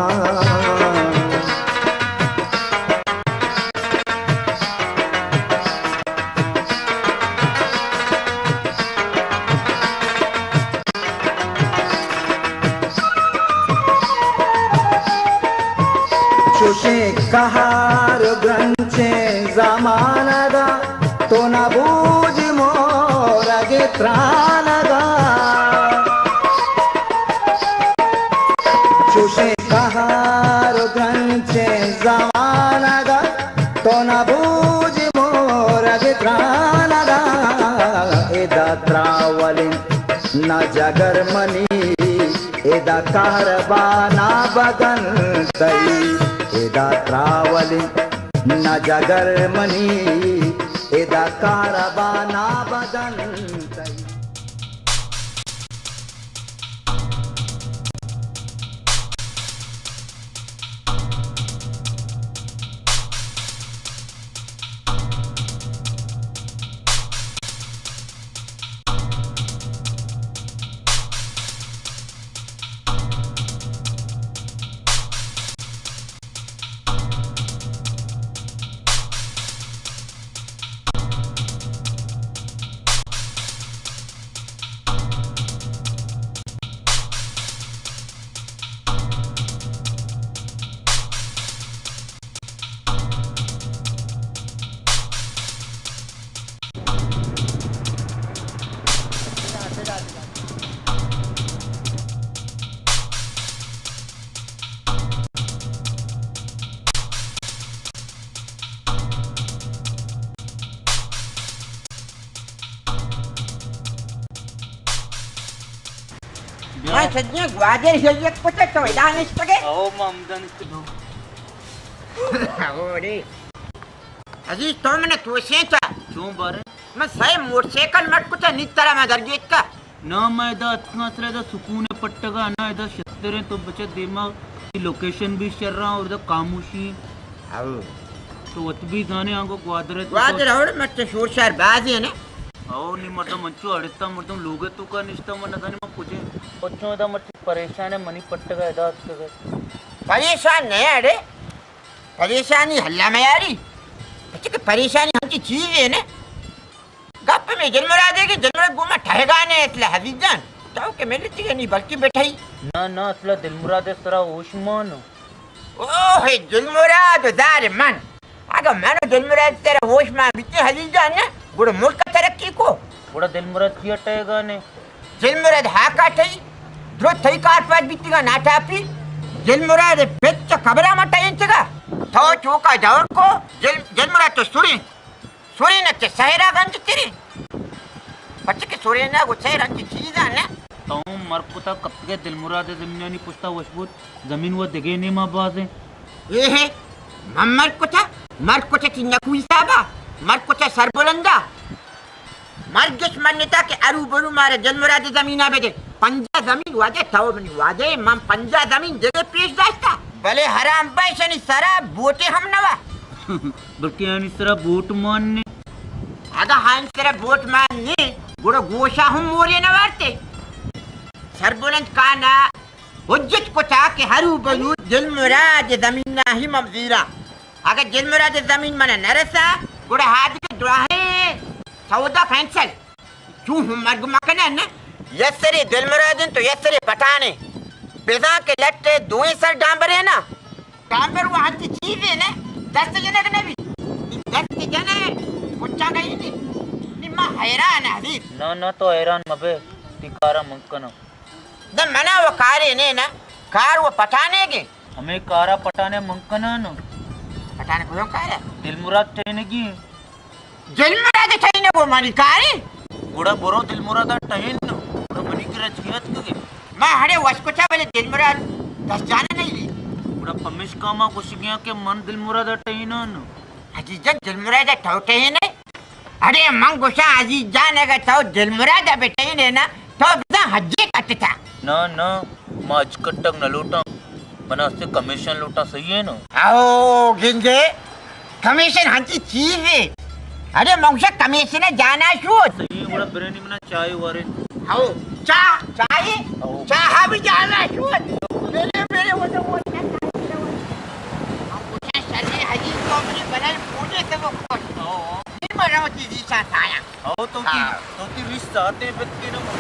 Speaker 15: कहार ग्रंथे जमानगा तो न बूझ मोरगे त्रानगा चुषे कहार ग्रंथे जमानगा तो न बूझ मोरगे त्रानगा एदा त्रावलिन न जगर मनी एदा कारबाना बगन तई एदा त्रावलिन न जगर मनी एदा कारबाना बदन तई
Speaker 2: मैं सज्ञा ग्वादर हिलियक पता तो दानिश पगे
Speaker 9: ओ ममदन
Speaker 2: ओरे अजी तो मैंने तो सेंचा
Speaker 9: क्यों बारे
Speaker 2: मैं सही मोटरसाइकिल मत कुछ नितरा में दर्जेट का
Speaker 9: ना मैं इधर इतना असर इधर सुकून पट्टगा ना इधर शतरे तो बचे दिमाग की लोकेशन भी चल रहा और इधर खामोशी तो वत भी जाने आंगो ग्वादर
Speaker 2: और मत शोर शहर बाजी है ना
Speaker 9: आओ नहीं मतलब मंचो अड़ता मतलब लोगे तो का निष्ठा मन जाने में पूछे बच्चों इधर मत परेशान है मनी पट्टगा इधर
Speaker 2: परेशान नहीं अरे परेशानी हल्ला में यारी बच्चे की परेशानी हमकी चीज है ना गप में जन्मरा देगी जन्मरा गुमा ठहगा ने इसलिए हजीजान तो के मेरे चीज नहीं बल्कि बैठाई
Speaker 9: ना ना असला दिलमुराद इस तरह ओशमान
Speaker 2: ओह दिलमुराद दार मन अगर मैंने दिलमुराद तेरा ओशमान बिते हजीजान ने बुरा मुल्क तरक्की को
Speaker 9: बुरा दिलमुराद किया टहेगा ने
Speaker 2: दिलमुराद हाका ठई द्रो थई कार पास बितेगा नाटापी दिलमुराद बेच खबरा मटाइन चगा तो चौका जाओ को दिलमुराद तो सुरी न सहरागंज तेरे बच्चे के सुरी ना वो सहरागंज की चीज है ना
Speaker 9: तो मर पुता कब के दिलमुराद जमीन नहीं पूछता वशबूत जमीन वो दिगे नहीं मां बाज है
Speaker 2: ये है मर को की नकुई साबा मर को सरबुलंदा मर गस मान्यता के अरू बरू मारे दिलमुराद जमीना बेजे पंजा जमीन वाजे थाओ बनी वाजे मम पंजा जमीन जगह पेश दास्ता भले हराम पैसे सरा बोटे हम नवा
Speaker 9: बल्कि यानी सरा बोट मानने
Speaker 2: आगा हान सरा बोट मानने गुड़ा गोशा हम मोरे न वारते सरबुलंद काना हुज्जत को था के हरू बरू दिलमुराद जमीन ना ही ममजीरा अगर दिलमुराद जमीन मने नरसा गुड़ा हाथ के दुआहे सौदा फैंसल क्यों हम मर्ग मकने न यसरे दिलमुराद तो यसरे पठाने बेजा के लट्टे दोए सर डांबर है ना डांबर वो हाथ की चीज है ना 10 जने के नबी 10 जने कुछ गई नहीं निम्मा हैरान है
Speaker 9: ना ना तो हैरान मबे टिकारा मंकन
Speaker 2: द मना वो कारे ने ना कार वो पठाने के
Speaker 9: हमें कारा पठाने मंकना न
Speaker 2: पठाने को कार
Speaker 9: दिलमुराद टहने की
Speaker 2: दिलमुराद टहने वो मानी कारे
Speaker 9: गुड़ा बोरो दिलमुराद टहन गुड़ा मनी की रचियत के
Speaker 2: मैं हरे वस्कुचा वाले दिलमुराद 10 जाने नहीं ली
Speaker 9: गुड़ा पमेश कामा कुछ गया के मन दिलमुराद टहन न
Speaker 2: अजीजन दिलमुराद टोटे ही नहीं अरे मंग गुस्सा अजीज जाने का तो दिलमुराद बेटे ही ने ना तो बिना हज्जे कटता
Speaker 9: ना ना माज कटक न लोटा मना से कमीशन लोटा सही है ना
Speaker 2: आओ गिंजे कमीशन हंची चीज है अरे मंगशा कमीशन जाना शो
Speaker 9: सही बड़ा बिरयानी में चाय वारे
Speaker 2: आओ चाय भी जाना शो मेरे वो तो शरीर हजी को अपनी बनल पूजे से वो खुश फिर मरो चीज़ साथ आया
Speaker 9: आओ तो की रिश्ता आते बच्चे ना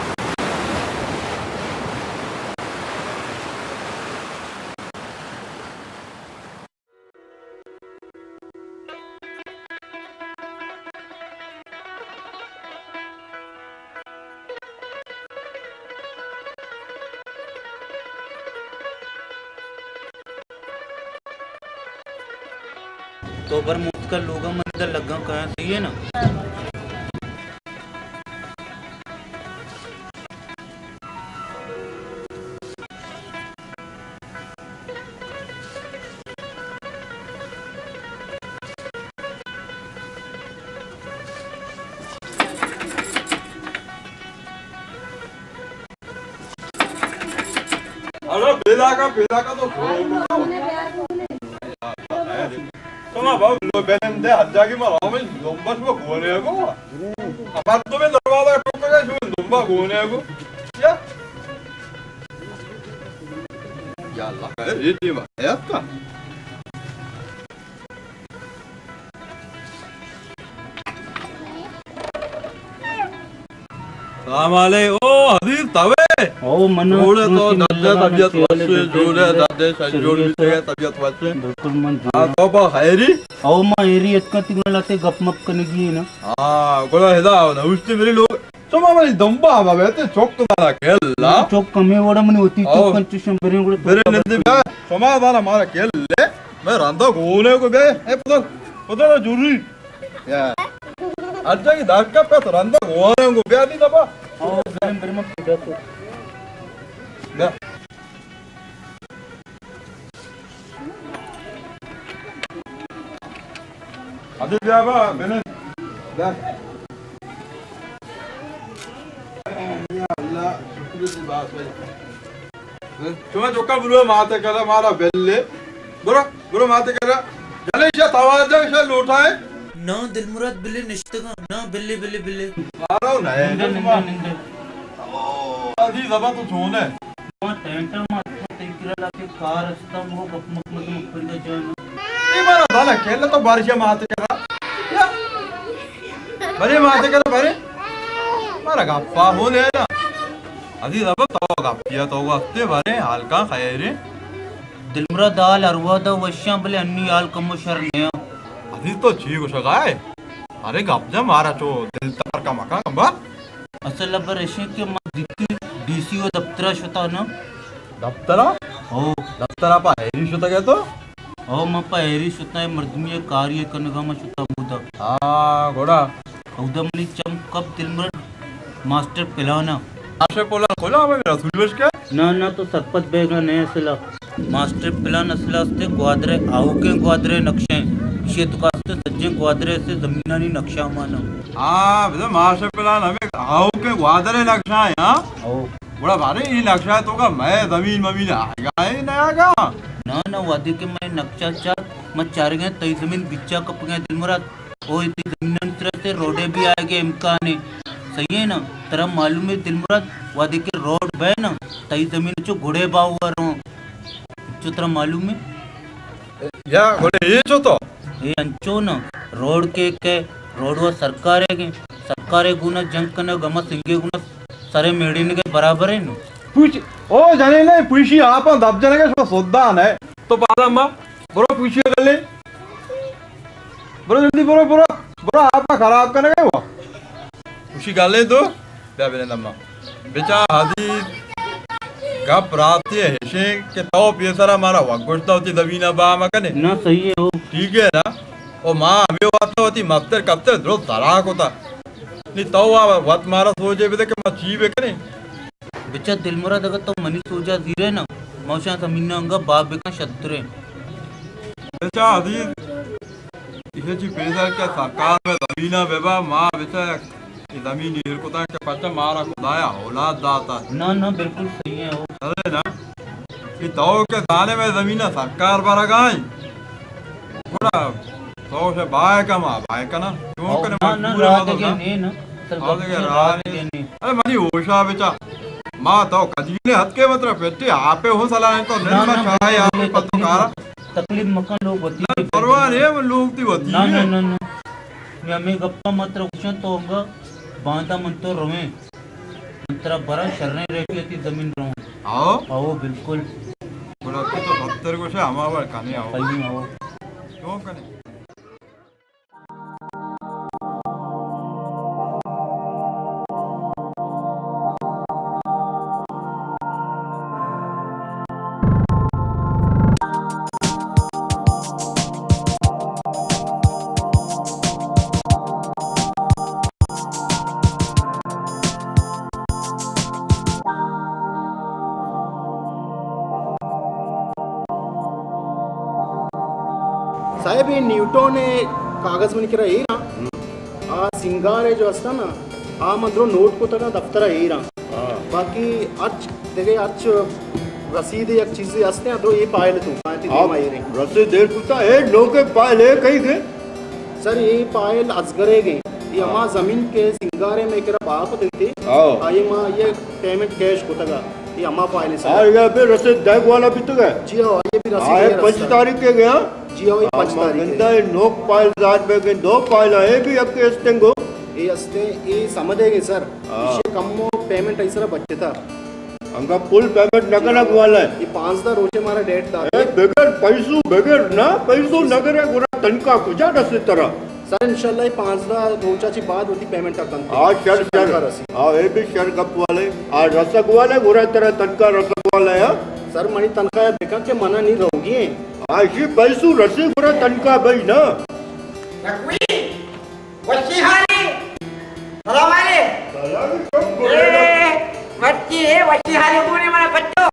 Speaker 9: तो पर मुझका लोगा मंदिर लगा कहाँ सही है ना
Speaker 6: अरे बेला का तो Toma, vamos, no ven de hajja की मारा में लंबा सुबह घूमने को अब तो मैं दरवाजा टोक के सुबह लंबा घूमने को या अल्लाह का ये टीम है आपका सामाले ओ हदीस तवे
Speaker 9: ओ मन
Speaker 6: थोड़े तो दर्जा तबीयत वैसे जोरे दादे संजोर भी से तबीयत वैसे
Speaker 9: बिल्कुल मन
Speaker 6: हां तो बा हैरी
Speaker 9: ओ मां हैरी इतना तिगण लाते गप मप करने की ना
Speaker 6: हां गोला हेदा ना उससे मेरे लोग तो मामा दंबा बाबा ते चौक तो ना केला
Speaker 9: चौक कमे वडा मने होती तो कंस्ट्रक्शन बेरे गुडे
Speaker 6: बेरे नंदे बा समाधान मारा केले मैं रांदा गोने को बे ए पता जरूरी या अच्छा की दाग का पे रांदा गोने को बे नहीं दबा
Speaker 9: ओ बेरे में पिटा तो
Speaker 6: अभी जाबा मैंने अल्लाह शुक्र बात भाई cuma joka buru माते करा मारा बेल्ले बुरो माते करा जले इसे तवाजा इसे लूटा है
Speaker 9: ना दिलमुराद बिल्ली निश्चित ना बिल्ली बिल्ली बिल्ली
Speaker 6: मारो ना निंदे अभी जबा तो छोने
Speaker 9: वहाँ टेंटर मारता तेरा लाके कार अस्ता वो गप मत पर का जाना
Speaker 6: ये मारा दाना खेलने तो बारिश माते करा या बड़े माते करा बड़े मारा गप्पा होने ना अभी जबा तो गप्पिया तो वक्ते बड़े हल्का खैरे
Speaker 9: दिलमुराद दाल अरवादा वश्या बले अन्नी आल कमो शरने
Speaker 6: अभी तो ठीक हो सका है अरे गप्पा मारा चो दिल तार का मकान कंबा
Speaker 9: असल अब रेशे के दिक्की डीसीओ दफ्तरा शता ना
Speaker 6: दफ्तरा
Speaker 9: हो
Speaker 6: दफ्तरा पा हेरी शता क्या तो
Speaker 9: हो मप्पा हेरी शता मर्दमीय कार्य कनगा म शता मुदा
Speaker 6: हाँ घोड़ा
Speaker 9: उदमली चम कब दिलमुराद मास्टर पिलाना
Speaker 6: मास्टर पोला खोला हमें रसूल बस क्या
Speaker 9: ना तो सरपत बेगा नए असला मास्टर पिलान असला से ग्वादरे आउ के ग्वादरे नक्शे शेत कास्ते सज्जे ग्वादरे से जमीनानी नक्शा माना
Speaker 6: हाँ बेटा मास्टर प्लान हमें आओ के ग्वादरे नक्शा है हाँ बड़ा भारी ये नक्शा है तो का मैं जमीन ममीन आएगा ही नहीं आएगा
Speaker 9: ना वादे के मैं नक्शा चार मैं चार गए तई जमीन बिच्चा कप गए दिलमुराद ओ इतनी जमीन तरह से रोडे भी आएंगे इम्कान है सही है ना तेरा मालूम है दिलमुराद वादे के रोड बे ना तई जमीन चो घोड़े बाव रो जो तेरा मालूम है
Speaker 6: या घोड़े ये चो तो
Speaker 9: ये अंचो ना रोड के रोड वो सरकारे गुना जंग कने गमा सिंगे गुना सारे मेडिन के बराबर है ना
Speaker 6: पूछ ओ जाने नहीं पूछी आप दब जाने का सोदा है तो पाला अम्मा बरो पूछिए कर ले बरो जल्दी बरो आपका खराब करने का वो पूछी कर ले तो क्या बेने अम्मा बेचा हदीस गप रात ये हेशे के तो पेसरा मारा वगुस्ता होती दबीना बा मकने
Speaker 9: ना सही है वो
Speaker 6: ठीक है ना ओ माँ हमें बात तो होती मफ्तर कफ्तर द्रो तराक होता नहीं तो वत मारा सोचे भी के मचीबे करे
Speaker 9: बेचा दिलमुराद अगर तो मनी सोचा जीरे ना मौशा जमीन अंगा बाप बेका शत्रुए
Speaker 6: बेचा हदीस इसे जी पैसा क्या सरकार में जमीना बेबा माँ बेचा ये जमीन हीर को ता के पच्चा मारा खुदाया औलाद दाता
Speaker 9: ना बिल्कुल सही है वो
Speaker 6: अरे ना ये तो के दाने में जमीना सरकार पर गाई बड़ा तो से बाय का मां बाय का ना क्यों करे मजबूर है तो ना अरे मनी होशा बेचा मां तो कदीने हद के मतलब पेटे आपे हो सला है तो नहीं मैं चाहे आप पत्रकार
Speaker 9: तकलीफ मकान लोग होती
Speaker 6: परवाह है लोग ती होती है
Speaker 9: ना हमें गप्पा मात्र उछन तो होगा बांधा मन तो रोवे मंत्रा बड़ा शरने रहती थी जमीन रो आओ बिल्कुल
Speaker 6: बड़ा तो 70 को से हमारा खाने आओ
Speaker 9: सही आओ
Speaker 6: क्यों कने
Speaker 7: साहेब ये न्यूटन कागज में निकरा येरा आ सिंगारे जो असता ना आ मंद्रो नोट को तना दफ्तरा येरा बाकी आज देखे आज रसीद एक चीज असते हैं तो ये पायल तू
Speaker 5: आप रसीद देर कुता है लोगे पायल है कहीं गए
Speaker 7: सर ये पायल अजगरे गए ये हमारा जमीन के सिंगारे में करा बाप देते ये मां ये पेमेंट कैश को तगा ये हमारा पायल है
Speaker 5: आ गया फिर रसीद बैग वाला भी तो गया
Speaker 7: जी हां ये भी रसीद है
Speaker 5: 5 तारीख के गया
Speaker 7: जी हां 5 तारीख
Speaker 5: के नोक पायल जात में के 2 पायल है भी अब के स्टेंगो
Speaker 7: ये अस्ते ये समझेंगे सर इसे कम पेमेंट ऐसा बच्चे था
Speaker 5: अंगा फुल पेमेंट नगरक वाला है
Speaker 7: ये 5 दा रोचे मारा डेट था
Speaker 5: बगैर पैसो नगर गुना तनका कुजा रसीद तरह
Speaker 7: सर इंशाल्लाह ये 5 दा रोचा ची बाद होती पेमेंट का कंत
Speaker 5: आज शर ये भी शर कप वाले आज रसक वाले गुरा तरह तनका रसक वाला है
Speaker 7: सर मनी तनका है बेका के मना नहीं रहोगी
Speaker 5: आज ये पैसो रसी गुरा तनका भाई ना
Speaker 2: नकवी वच्ची हाली सलाम वाले वच्ची है वच्ची हाली बोले मना बच्चो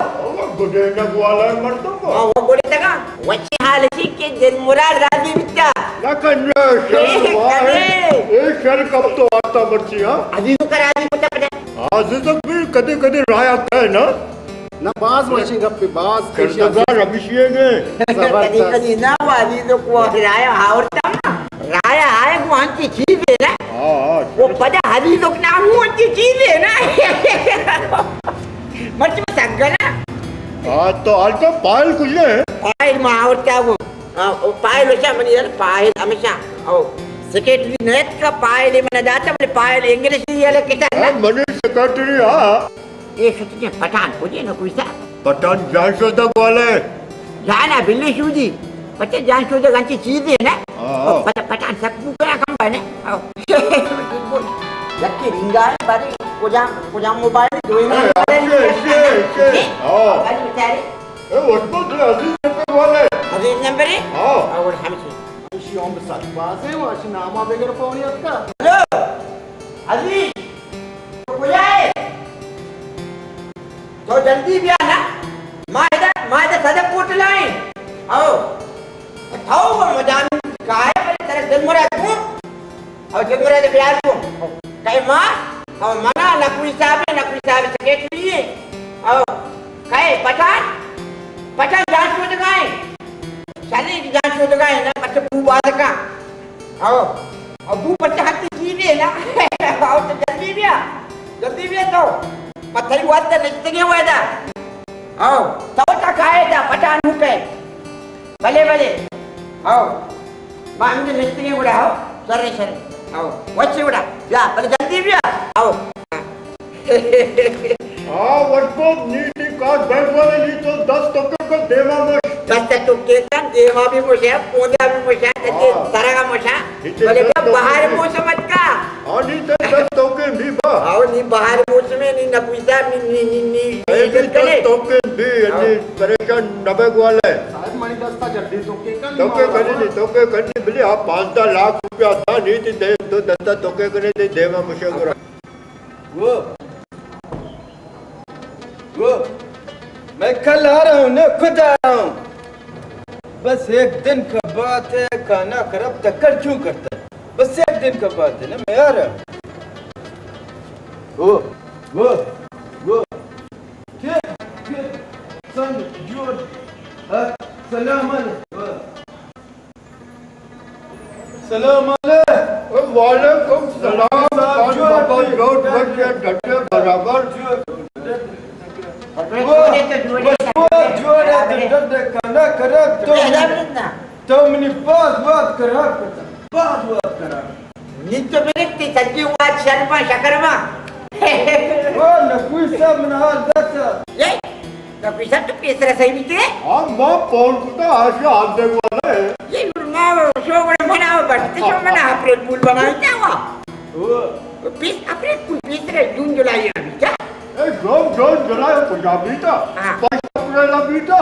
Speaker 5: गुडे न वाला मर्दों को
Speaker 2: वो गुडे तका वच्ची हाल सी के दिन मुराद राजी बिता
Speaker 5: ना करना ये शर कब तो आता मर्ची हां
Speaker 2: अजीज का राजी पता पता
Speaker 5: अजीज तो भी कदे कदे राय आता है ना बाज मर्ची गप्पे बाज करदार अभिषेक है
Speaker 2: कदी कदी ना वो अजीज को राय हावरता राय आए वो अंती चीज है ना वो पता अजीज को ना वो अंती चीज है ना मर्ची में संगना
Speaker 5: हाँ तो आज तो पायल कुछ है
Speaker 2: पायल में आवड़ता वो पायल वैसा मनी यार पायल हमेशा ओ सेक्रेटरी नेट का पायल मैंने जाता मैंने पायल इंग्लिश ये ले कितना
Speaker 5: हाँ मनी सेक्रेटरी हाँ
Speaker 2: ये सोचते पठान पूछे ना कोई सा
Speaker 5: पठान जान शोधक वाले
Speaker 2: जाना बिल्ली शूजी पता जान शोधक अंची चीज है ना पता पठान सब पूरा कम बने लक्की रिंगा बारी कोजाम मोबाइल दो ही ना बारी बेचारे
Speaker 5: वो तो अजीज वाले
Speaker 2: अजीज नंबर है और हमसे
Speaker 8: खुशी ओम साथ बाज है वो नामा बेगर पावनी आपका
Speaker 2: हेलो अजीज कोई आए तो जल्दी भी आना मायदा सदा कोट लाए आओ थाओ वो मजान काहे पर तेरे दिन मरा तू और दिन मरा दे प्यार तू कहे मां और मना ना कोई साहब सेक्रेटरी है और कहे पठान जांच को जगाए साली की जांच को जगाए ना बच्चे बू बात का आओ और बू बच्चे हाथ की ले ना आओ तो जल्दी भी तो पत्थर हुआ तो निकल गया हुआ था आओ तो तक आए था पठान हुके भले आओ मां मुझे निकल गया उड़ा आओ सर आओ वच्चे उड़ा या भले जल्दी भी आओ
Speaker 5: हाँ वर्षों नीति का बैंक वाले ली तो 10 टक्के का देवा मुश
Speaker 2: 10 टक्के का देवा भी मुश है पौधा भी मुश है ते तरह का मुश है बोले क्या बाहर मौसम का
Speaker 5: हाँ नहीं तो 10 टक्के भी बा
Speaker 2: आओ नहीं बाहर मौसम में नहीं नपुइसा नहीं
Speaker 5: ये 10 टक्के भी यानी परेशान नबक वाले
Speaker 8: साहब मनी 10 था जल्दी
Speaker 5: टक्के करनी बिल्ली आप 5 लाख रुपया था नहीं थी दे तो 10 टक्के करने दे देवा मुश
Speaker 8: वो मैं कल आ रहा हूँ ना खुद आ रहा हूँ बस एक दिन का बात है खाना खराब टक्कर क्यों करता है बस एक दिन का बात है ना मैं आ रहा हूँ वो सलाम
Speaker 5: वालेकुम सलाम रोड घंटे बराबर
Speaker 8: खाना खराब तो मैंने बात करा
Speaker 2: नित्य मिलती सच्ची बात शर्मा शकरमा
Speaker 8: वो नकुई साहब नहाल दस
Speaker 2: ये नकुई साहब तो पेसरा सही बीते
Speaker 5: हाँ माँ पौन कुत्ता आज से हाथ देख वाला है
Speaker 2: ये माँ शो बना बनाओ बढ़ते शो बना अप्रैल फूल बनाए क्या हुआ पीस अप्रैल फूल पीस रहे जून जुलाई अभी क्या
Speaker 5: जून जुलाई पंजाबी था अप्रैल अभी था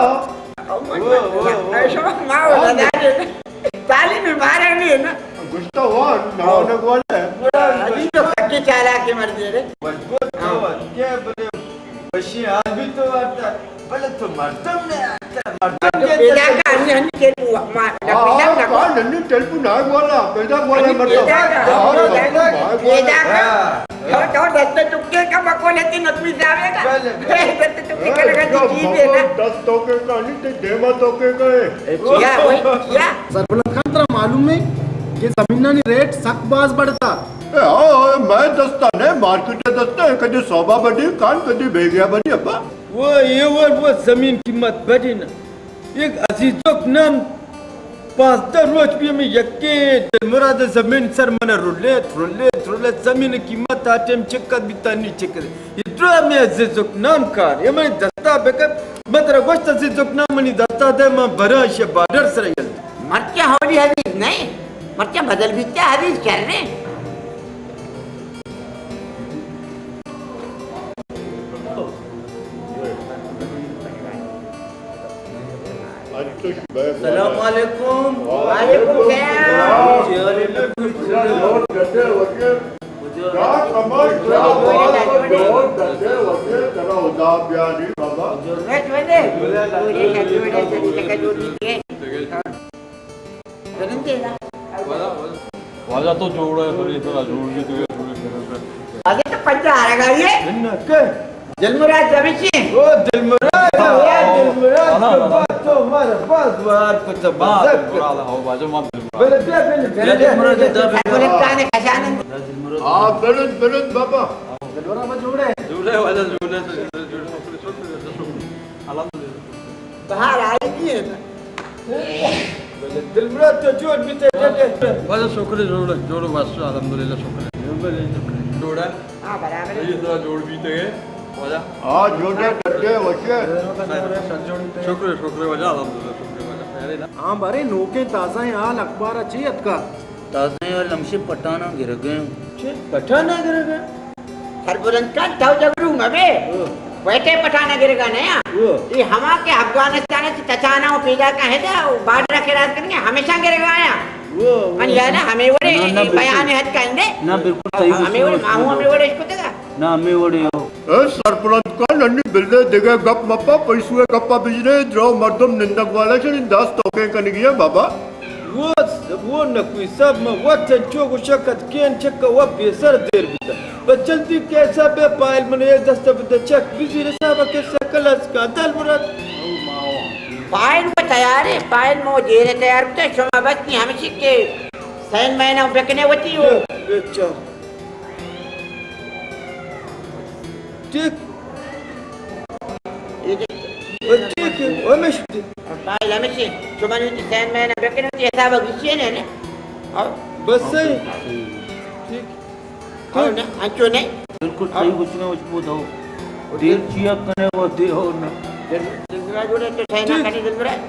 Speaker 2: शो माँ लगा दे ताली में मारा नहीं है ना
Speaker 5: गुस्सा हुआ नावनक वाले
Speaker 2: अभी तो सच्ची चालाकी मर्जी रे
Speaker 8: क्या बोले बशी आज भी तो आता बोले तो मर्दम ने आता
Speaker 2: बेटा का अन्य तेलपु लपिसा ना को
Speaker 5: नन्नी तेलपु नाग वाला बेटा वाला मर्दम
Speaker 2: बेटा का तो दत्त टुक्के का मकोले तीन नतमी जावेगा दत्त टुक्के का लगा चीज है ना
Speaker 5: 10 टोके का नहीं ते देवा टोके का है
Speaker 2: क्या
Speaker 8: सरपंच खान तेरा मालूम है कि जमीन ने रेट सकबाज बढ़ता
Speaker 5: मैं दस्ता ने मार्केट दस्ता है कभी शोभा बढ़ी कान कभी भेगिया बढ़ी अब्बा
Speaker 8: वो जमीन कीमत बढ़ी ना एक अजीजों नाम 5 रोज भी में यक्के मुराद जमीन सर मना रुले जमीन कीमत आटे में चक्कर बिता नहीं चक्कर इतना में अजीजों नाम कार ये मैं दस्ता बेकर मतलब गोश्त अजीजों नाम मनी दस्ता दे मैं बड़ा शे बादर सर यल
Speaker 2: मर्चा होली हदीस नहीं मर्चा बदल भी क्या हदीस कर रहे
Speaker 8: सलाम वालेकुम
Speaker 2: वालेकुम सलाम
Speaker 5: क्या समझ क्या बात जोड़ दे वजे तेरा उदा प्यारी बाबा
Speaker 2: जरूरत बने पूरे शब्द बड़े तरीके का जोड़ दीजिए कदम देगा
Speaker 6: वाजा तो जोड़ है थोड़ी थोड़ा जोड़ भी तो
Speaker 2: आगे तो पंचा आ रहा है ये दिलमुराद रविशी
Speaker 8: ओ दिलमुराद दिलमुराद तो हमारे पास बात पता बजक
Speaker 6: हो बाजू मत
Speaker 8: बले दिलमुराद
Speaker 2: बोले काने खजाना
Speaker 5: हां बिल्कुल बाबा
Speaker 8: दिलमुराद में जोड़े
Speaker 6: वाजा जोड़े अल्हम्दुलिल्लाह
Speaker 2: बाहर आई थी
Speaker 8: दिलमुराद तो जोड़ भी थे
Speaker 6: वाजा शुक्र जोड़ो बस अल्हम्दुलिल्लाह शुक्र जोड़ा
Speaker 2: हां बराबर
Speaker 6: ये थोड़ा जोड़ भी थे वाजा
Speaker 5: हां जोड़े डटे वजे
Speaker 6: शुक्र वाजा अल्हम्दुलिल्लाह शुक्र वाजा पहले ना
Speaker 12: हां बारे नोके ताजा है हाल अखबार अच्छी का
Speaker 9: ताजे और लमशे पटाना गिर गए
Speaker 8: पठाना गिर गए
Speaker 2: हर बुलंद का ताऊ जगरू मबे बैठे पठाना गिर गए ना ये हमा के अफगानिस्तान से चचाना वो पीला का है ना बार्डर के राज करेंगे हमेशा गिर गया वो मन यार ना हमें वो बयान हद कहेंगे
Speaker 9: ना बिल्कुल सही
Speaker 2: हमें वो माहू हमें वो इसको देगा
Speaker 9: ना हमें वो
Speaker 5: ए सरपंच का नन्नी बिल्ले देगे गप मप्पा पैसुए गप्पा बिजने द्रो मर्दम निंदक वाला से दास तोके कन गया बाबा
Speaker 8: वो न कोई सब में वतन चोगु शक्कत केन चक्क व बेसर देर बिता बचलती कैसा बे पाइल मन एक दस्त बिता चक बिजी रे साहब के सकलस का दिलमुराद
Speaker 2: पाइल वो तैयार है पाइल मो जेरे तैयार तो शोमा बस नहीं हमें के सैन महीना बेकने होती हो
Speaker 8: अच्छा ठीक ठीक है वो मैं
Speaker 2: पाइल हमें से शोमा ने सैन महीना बेकने होती है साहब गिचे ने और
Speaker 8: बस सही ठीक
Speaker 2: और ना अंचो ने
Speaker 9: बिल्कुल सही कुछ ना कुछ बोलो देर चिया कने वो दे हो ना
Speaker 2: दिलमुराद जोड़े तो सैना कने दिलमुराद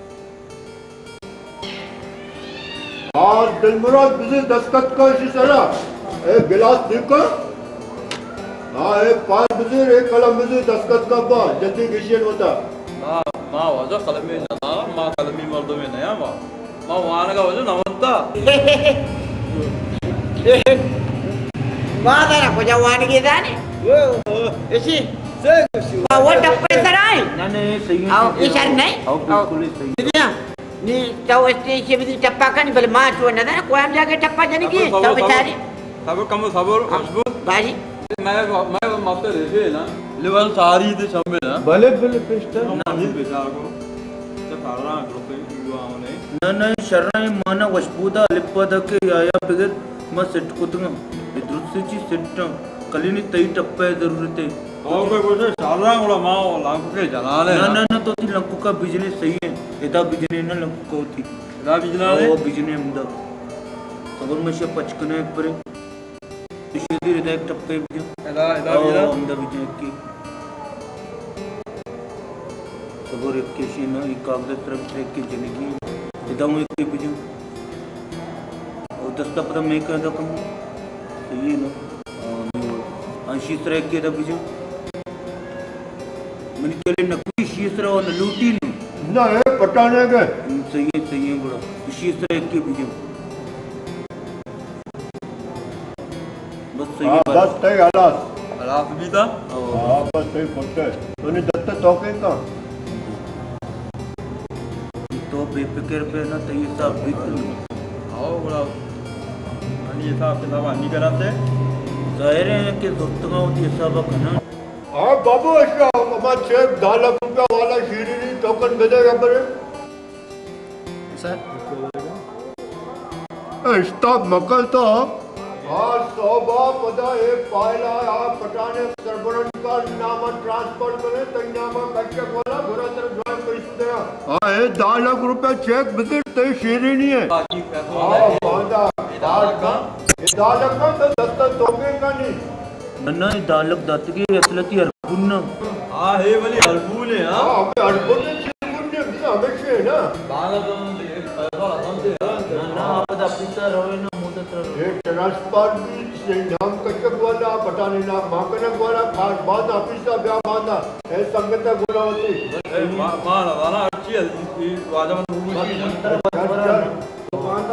Speaker 5: और दिलमुराद बिजी दस्तखत का इसी तरह ए गिलास देखो हां ए पांच बिजी एक कलम बिजी दस्तखत का बा जल्दी गिशियन होता
Speaker 6: मां वाजा कलम में ना मां कलम में मर्दों में नया मां वाना का वाजा नवंता
Speaker 2: वाह ना को जवान की जाने
Speaker 8: वो ऐसी
Speaker 2: वो टप्पे सराय
Speaker 9: ना नहीं सही
Speaker 2: आओ इशार नहीं
Speaker 9: आओ बिल्कुल सही
Speaker 2: दुनिया नी तो इससे से भी टप्पा का नहीं बल मां तो ना ना कोई हम जाके टप्पा जाने की तो बेचारी
Speaker 6: सबर मजबूत
Speaker 2: बाजी
Speaker 6: मैं माफते रहे ना लेवल सारी थे छमे ना
Speaker 8: भले पिस्टल
Speaker 6: ना नहीं बेचारा को तो फारा ग्रुप युवा होने
Speaker 9: ना शरण माना वशबूदा लिपद के या बिगत म सेट कुतंग इद्रुत से सेट कलिनी तई टप्पे जरूरत है
Speaker 6: और कोई बोले सारा उड़ा मां लाख के जला ले
Speaker 9: ना तो ती लंकु का बिजनेस सही है इदा बिजनेस ना लंकु को थी
Speaker 6: इदा बिजनेस
Speaker 9: वो बिजनेस मुदा खबर में से पचकने एक पर इसी दी एक टप्पे
Speaker 6: इदा बिजनेस
Speaker 9: मुदा बिजनेस की खबर एक के शी ना एक कागज तरफ से की जिंदगी इदा हूं एक बिजनेस और दस्ता पता मैं कहता कम सही है ना शीतरा के दबिजो मन के लिए नकुई शीतरा और लूटी
Speaker 5: ना है पटाने के
Speaker 9: सही है बड़ा शीतरा के बिजो बस सही
Speaker 5: हां बस तय
Speaker 6: हालात भी था
Speaker 5: हां बस सही पट्टे तूने दत्त तोके का
Speaker 9: तो बेफिक्र पे ना तय साहब बिल्कुल
Speaker 6: आओ बड़ा अनि ये साहब के साहब नहीं कराते
Speaker 9: जाहिर है कि दोस्तों के सब खाना
Speaker 5: हां बाबू अच्छा हमारा चेक 10 लाख रुपया वाला शीरी टोकन भेजेगा पर
Speaker 12: सर
Speaker 5: स्टॉप मकल तो हां सोबा पदा एक फाइल आ पटाने सरबरन का नाम ट्रांसफर करे तो नाम कच्चे वाला घोड़ा तरफ ज्वाइन पैसे दे हां ये 10 लाख रुपया चेक विजिट ते शीरी नहीं है
Speaker 6: बाकी पैसा वाला
Speaker 5: बांधा का दालक का तो दस्ता तोके का नहीं
Speaker 9: नन्ना दालक दत्त की असलती हरपुन
Speaker 6: हां हे वाली हरपुन है हां
Speaker 5: अबे हरपुन ने हमेशा है ना
Speaker 6: बाला तो पैसा रतन से
Speaker 9: ना आप पिता रोए ना मुदत
Speaker 5: ये ट्रांसपोर्ट भी से नाम कचक वाला पटाने ना माकनक वाला खास बात ऑफिस का ब्याह बांधा है संगत गुना होती
Speaker 6: मां ना अच्छी है वाजा मन
Speaker 8: बांधा ब्याह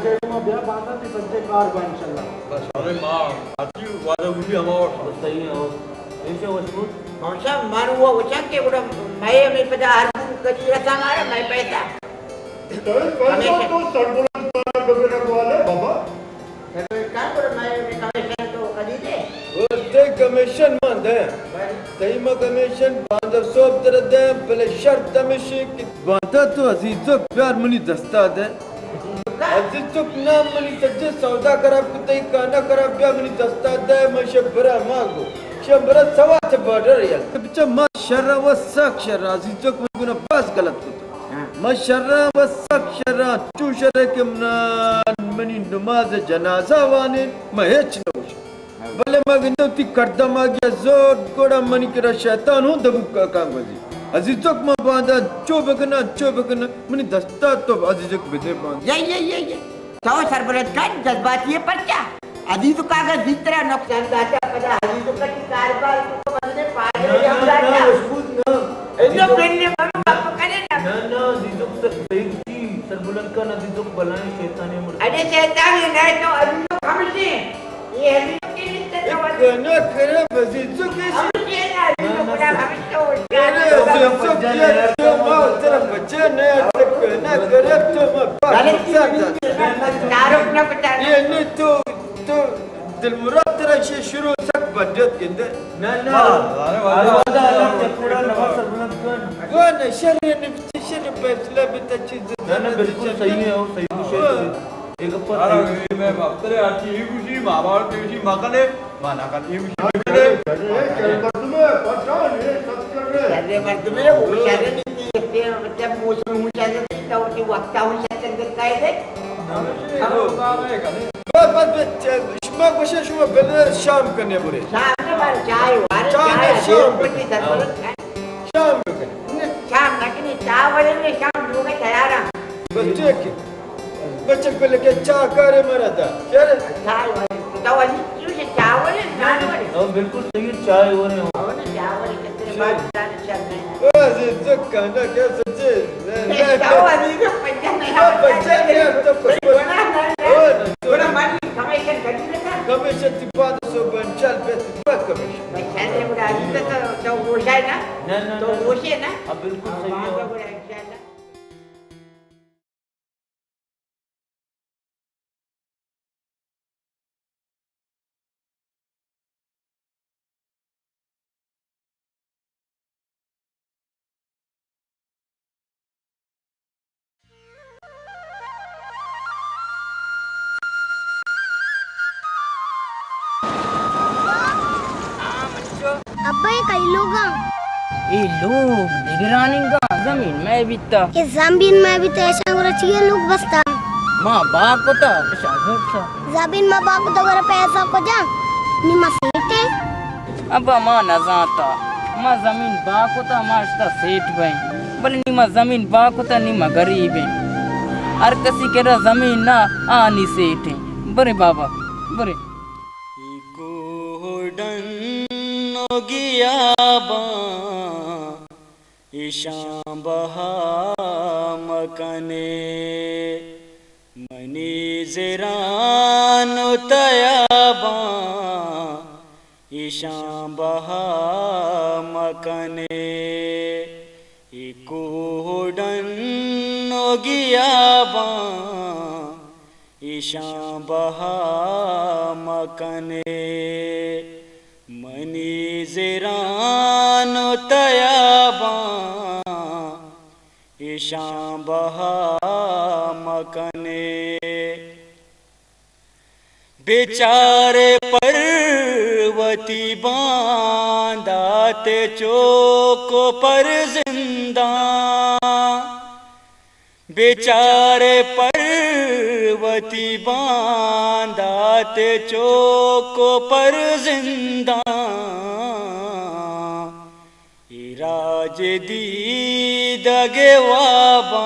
Speaker 7: के में ब्याह बांधा ते सज्जे कार बा इंशाल्लाह
Speaker 6: अरे मां आती वाला भी हमारा
Speaker 9: सही है ऐसे मजबूत
Speaker 2: कौन मारू हुआ उचा के बड़ा मैं में पता हर कची रसा मारा मैं पैसा
Speaker 5: तो सरबुलंद गबरा वाले बाबा
Speaker 2: क्या कर मैं कमीशन तो कदी दे
Speaker 8: वो ते कमीशन मंद है तई में कमीशन बांधर सोब दर दे पहले शर्त तमिशी कि बांधा तो अजीजों प्यार मनी दस्ता दे अजीजों नाम मनी सज्जे सौदा करा कुत्ते काना करा प्यार मनी दस्ता दे मशबरा मांगो शंबरा सवात बॉर्डर यार बिचा माशरा व सक्षरा अजीजों को गुना बस गलत कुत्ता माशरा व सक्षरा चूशरे के मनी नमाज जनाजा वाने महेच नोश भले मगनो ती करदम आ गया जोर गोड़ा मनी के शैतान हूं दबुक का काम बजी अजीजों को बांधा चोबकना मनी दस्ता तो अजीजों को बेदे बांध
Speaker 2: ये तो सरबरत का जज्बात ये पर क्या अजीज का अगर जितना नुकसान दाता पता अजीज का की कारबार को बदले पाए या बुलाया मजबूत ना इतना प्रेम करो आप करे ना
Speaker 9: अजीजों से बेइज्जती सरबुलंद का अजीजों को बुलाए शैतान है
Speaker 2: अरे शैतान है नहीं तो अजीज हमसे ये अजीज की रिश्ते तो
Speaker 8: ना करे अजीजों के
Speaker 2: हमसे ना अजीज पूरा भविष्य हो
Speaker 8: अरे अजीजों के तो मां तेरा बच्चे ने तक ना करे तो मां
Speaker 2: तारुक ना पता
Speaker 8: ये नहीं तो दिल मुराद तेरा शे शुरू तक बजट गिंदे ना
Speaker 9: अरे वादा अल्लाह के पूरा नवाज सरबुलंद
Speaker 8: वो न शरीय ने शरीय फैसला भी तो चीज
Speaker 9: ना बिल्कुल सही है और सही विषय एक पर
Speaker 6: अरे मैं बापरे आती ही खुशी महाभारत की खुशी मकने माना का ही खुशी मेरे
Speaker 5: चल मर्द में पठान ये सब कर रहे
Speaker 2: अरे मर्द में वो शरीय नीति है मतलब मौसम ऊंचा है तो वो वक्त आउट से काय दे
Speaker 8: बस शुमा कुछ शुमा बेलर शाम करने बुरे
Speaker 2: शाम ने बार चाय वाले
Speaker 8: शाम
Speaker 2: पट्टी दरबार
Speaker 8: शाम
Speaker 2: ना कि चाय वाले ने शाम लोगे तैयार है
Speaker 8: बस ठीक है बच्चे को लेके चाय करे मरा था चल
Speaker 2: चाय वाले तो वाली क्यों से चाय वाले नान वाले
Speaker 9: हां बिल्कुल सही चाय हो रहे हो
Speaker 2: चाय वाले कितने बार जाने चल रहे हैं
Speaker 8: बस जो कहना क्या सच्चे
Speaker 2: चाय वाले का पंजा नहीं
Speaker 8: बच्चे ने तो कुछ
Speaker 2: बड़ा मन कमीशन कटी ना
Speaker 8: कमीशन तिपाद सो बंचल पे तिपाद कमीशन
Speaker 2: बच्चे ने बड़ा अजीब तो वो है ना तो वो है ना
Speaker 9: अब बिल्कुल सही है
Speaker 2: इंशाल्लाह
Speaker 16: अब्बा ये कई लोग
Speaker 4: ये लोग निगरानी का जमीन में भी था
Speaker 16: ये जमीन में भी तो ऐसा हो रहा चाहिए लोग बसता
Speaker 4: माँ बाप को था शादी था
Speaker 16: जमीन में बाप तो अगर पैसा को जा निमा सेठ
Speaker 4: अब माँ न जाता माँ जमीन बाप को था माँ इसका सेठ भाई बल्कि निमा जमीन बाप को था निमा गरीब है हर किसी के रहा जमीन ना आनी सेठ है बड़े बाबा बड़े
Speaker 17: ईशां बहा मकने मनी ज़रानो तयाबा ईशां बहा मकने इकोडन नोगियाबा ईशां बहा मकने मनी ज़रानो तयाबा ईशां बहा मकने बेचारे पर्वती बांधाते चौको पर जिंदा बेचारे पर्वती बांधाते चौको पर जिंदा राज दीद गेवाबा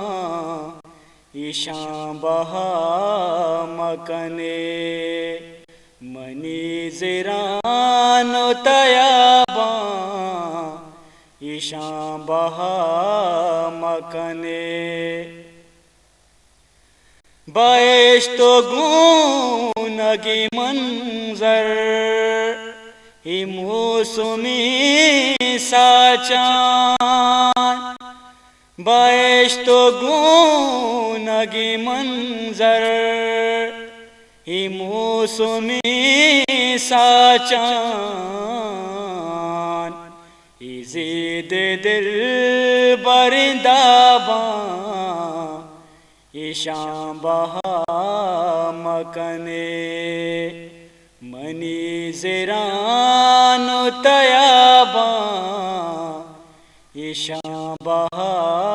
Speaker 17: ईशां बहा मकने मनी ज़रानो तयाबा ईशां बहा मकने बहिश्तो गूनगी मंजर ही मौसमी साचान बहिश्तो गूनगी मंजर ही मौसमी साचान इज़ीद दिल बरिंदाबा ईशां बहा मकने मनी ज़िरानो तयाबा ईशां बहा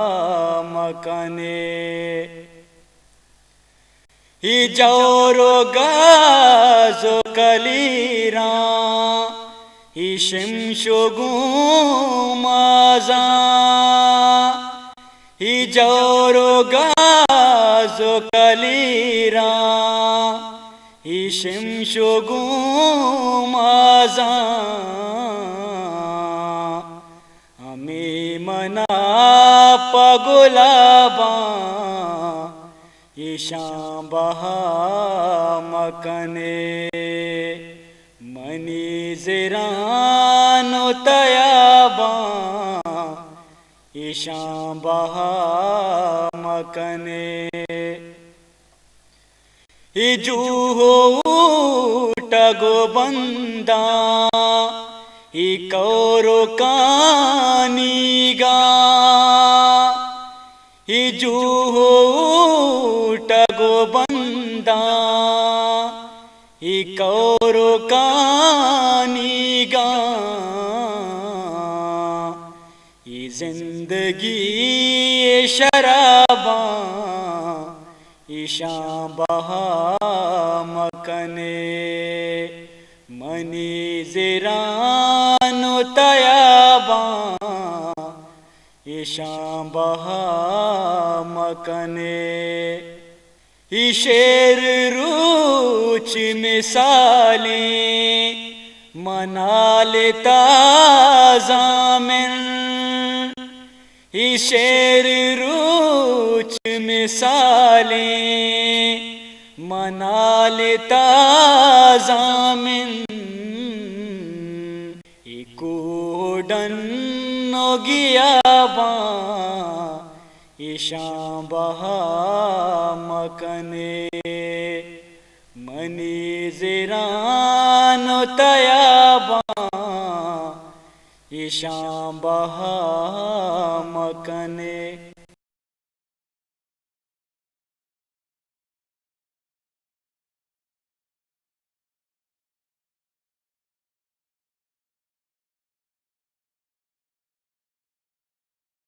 Speaker 17: मकने ही जोरो गाजो कलीरा ही शिमशो गुमाजा ही जोरो गाजो कलीरा ही शिमशो गुमाजा हमें मना पगुलाबा ईशां बहा मकने मनी ज़िरानो तयाबा ईशां बहा मकने इजूहो टगो बंदा ही कौरो कानीगा इजूहो टगो बंदा ही कौरो कानीगा ये जिंदगी शराबा ईशां बहा मकने मनी ज़िरानो तयाबा ईशां बहा मकने शेर रूच मिसालें मना लेता ज़ामिन शेर रूच मिसालें मना लेता ज़ामिन कोडन गियाबा ईशां बहा मकने मनी ज़िरानो तयाबा ईशां बहा मकने।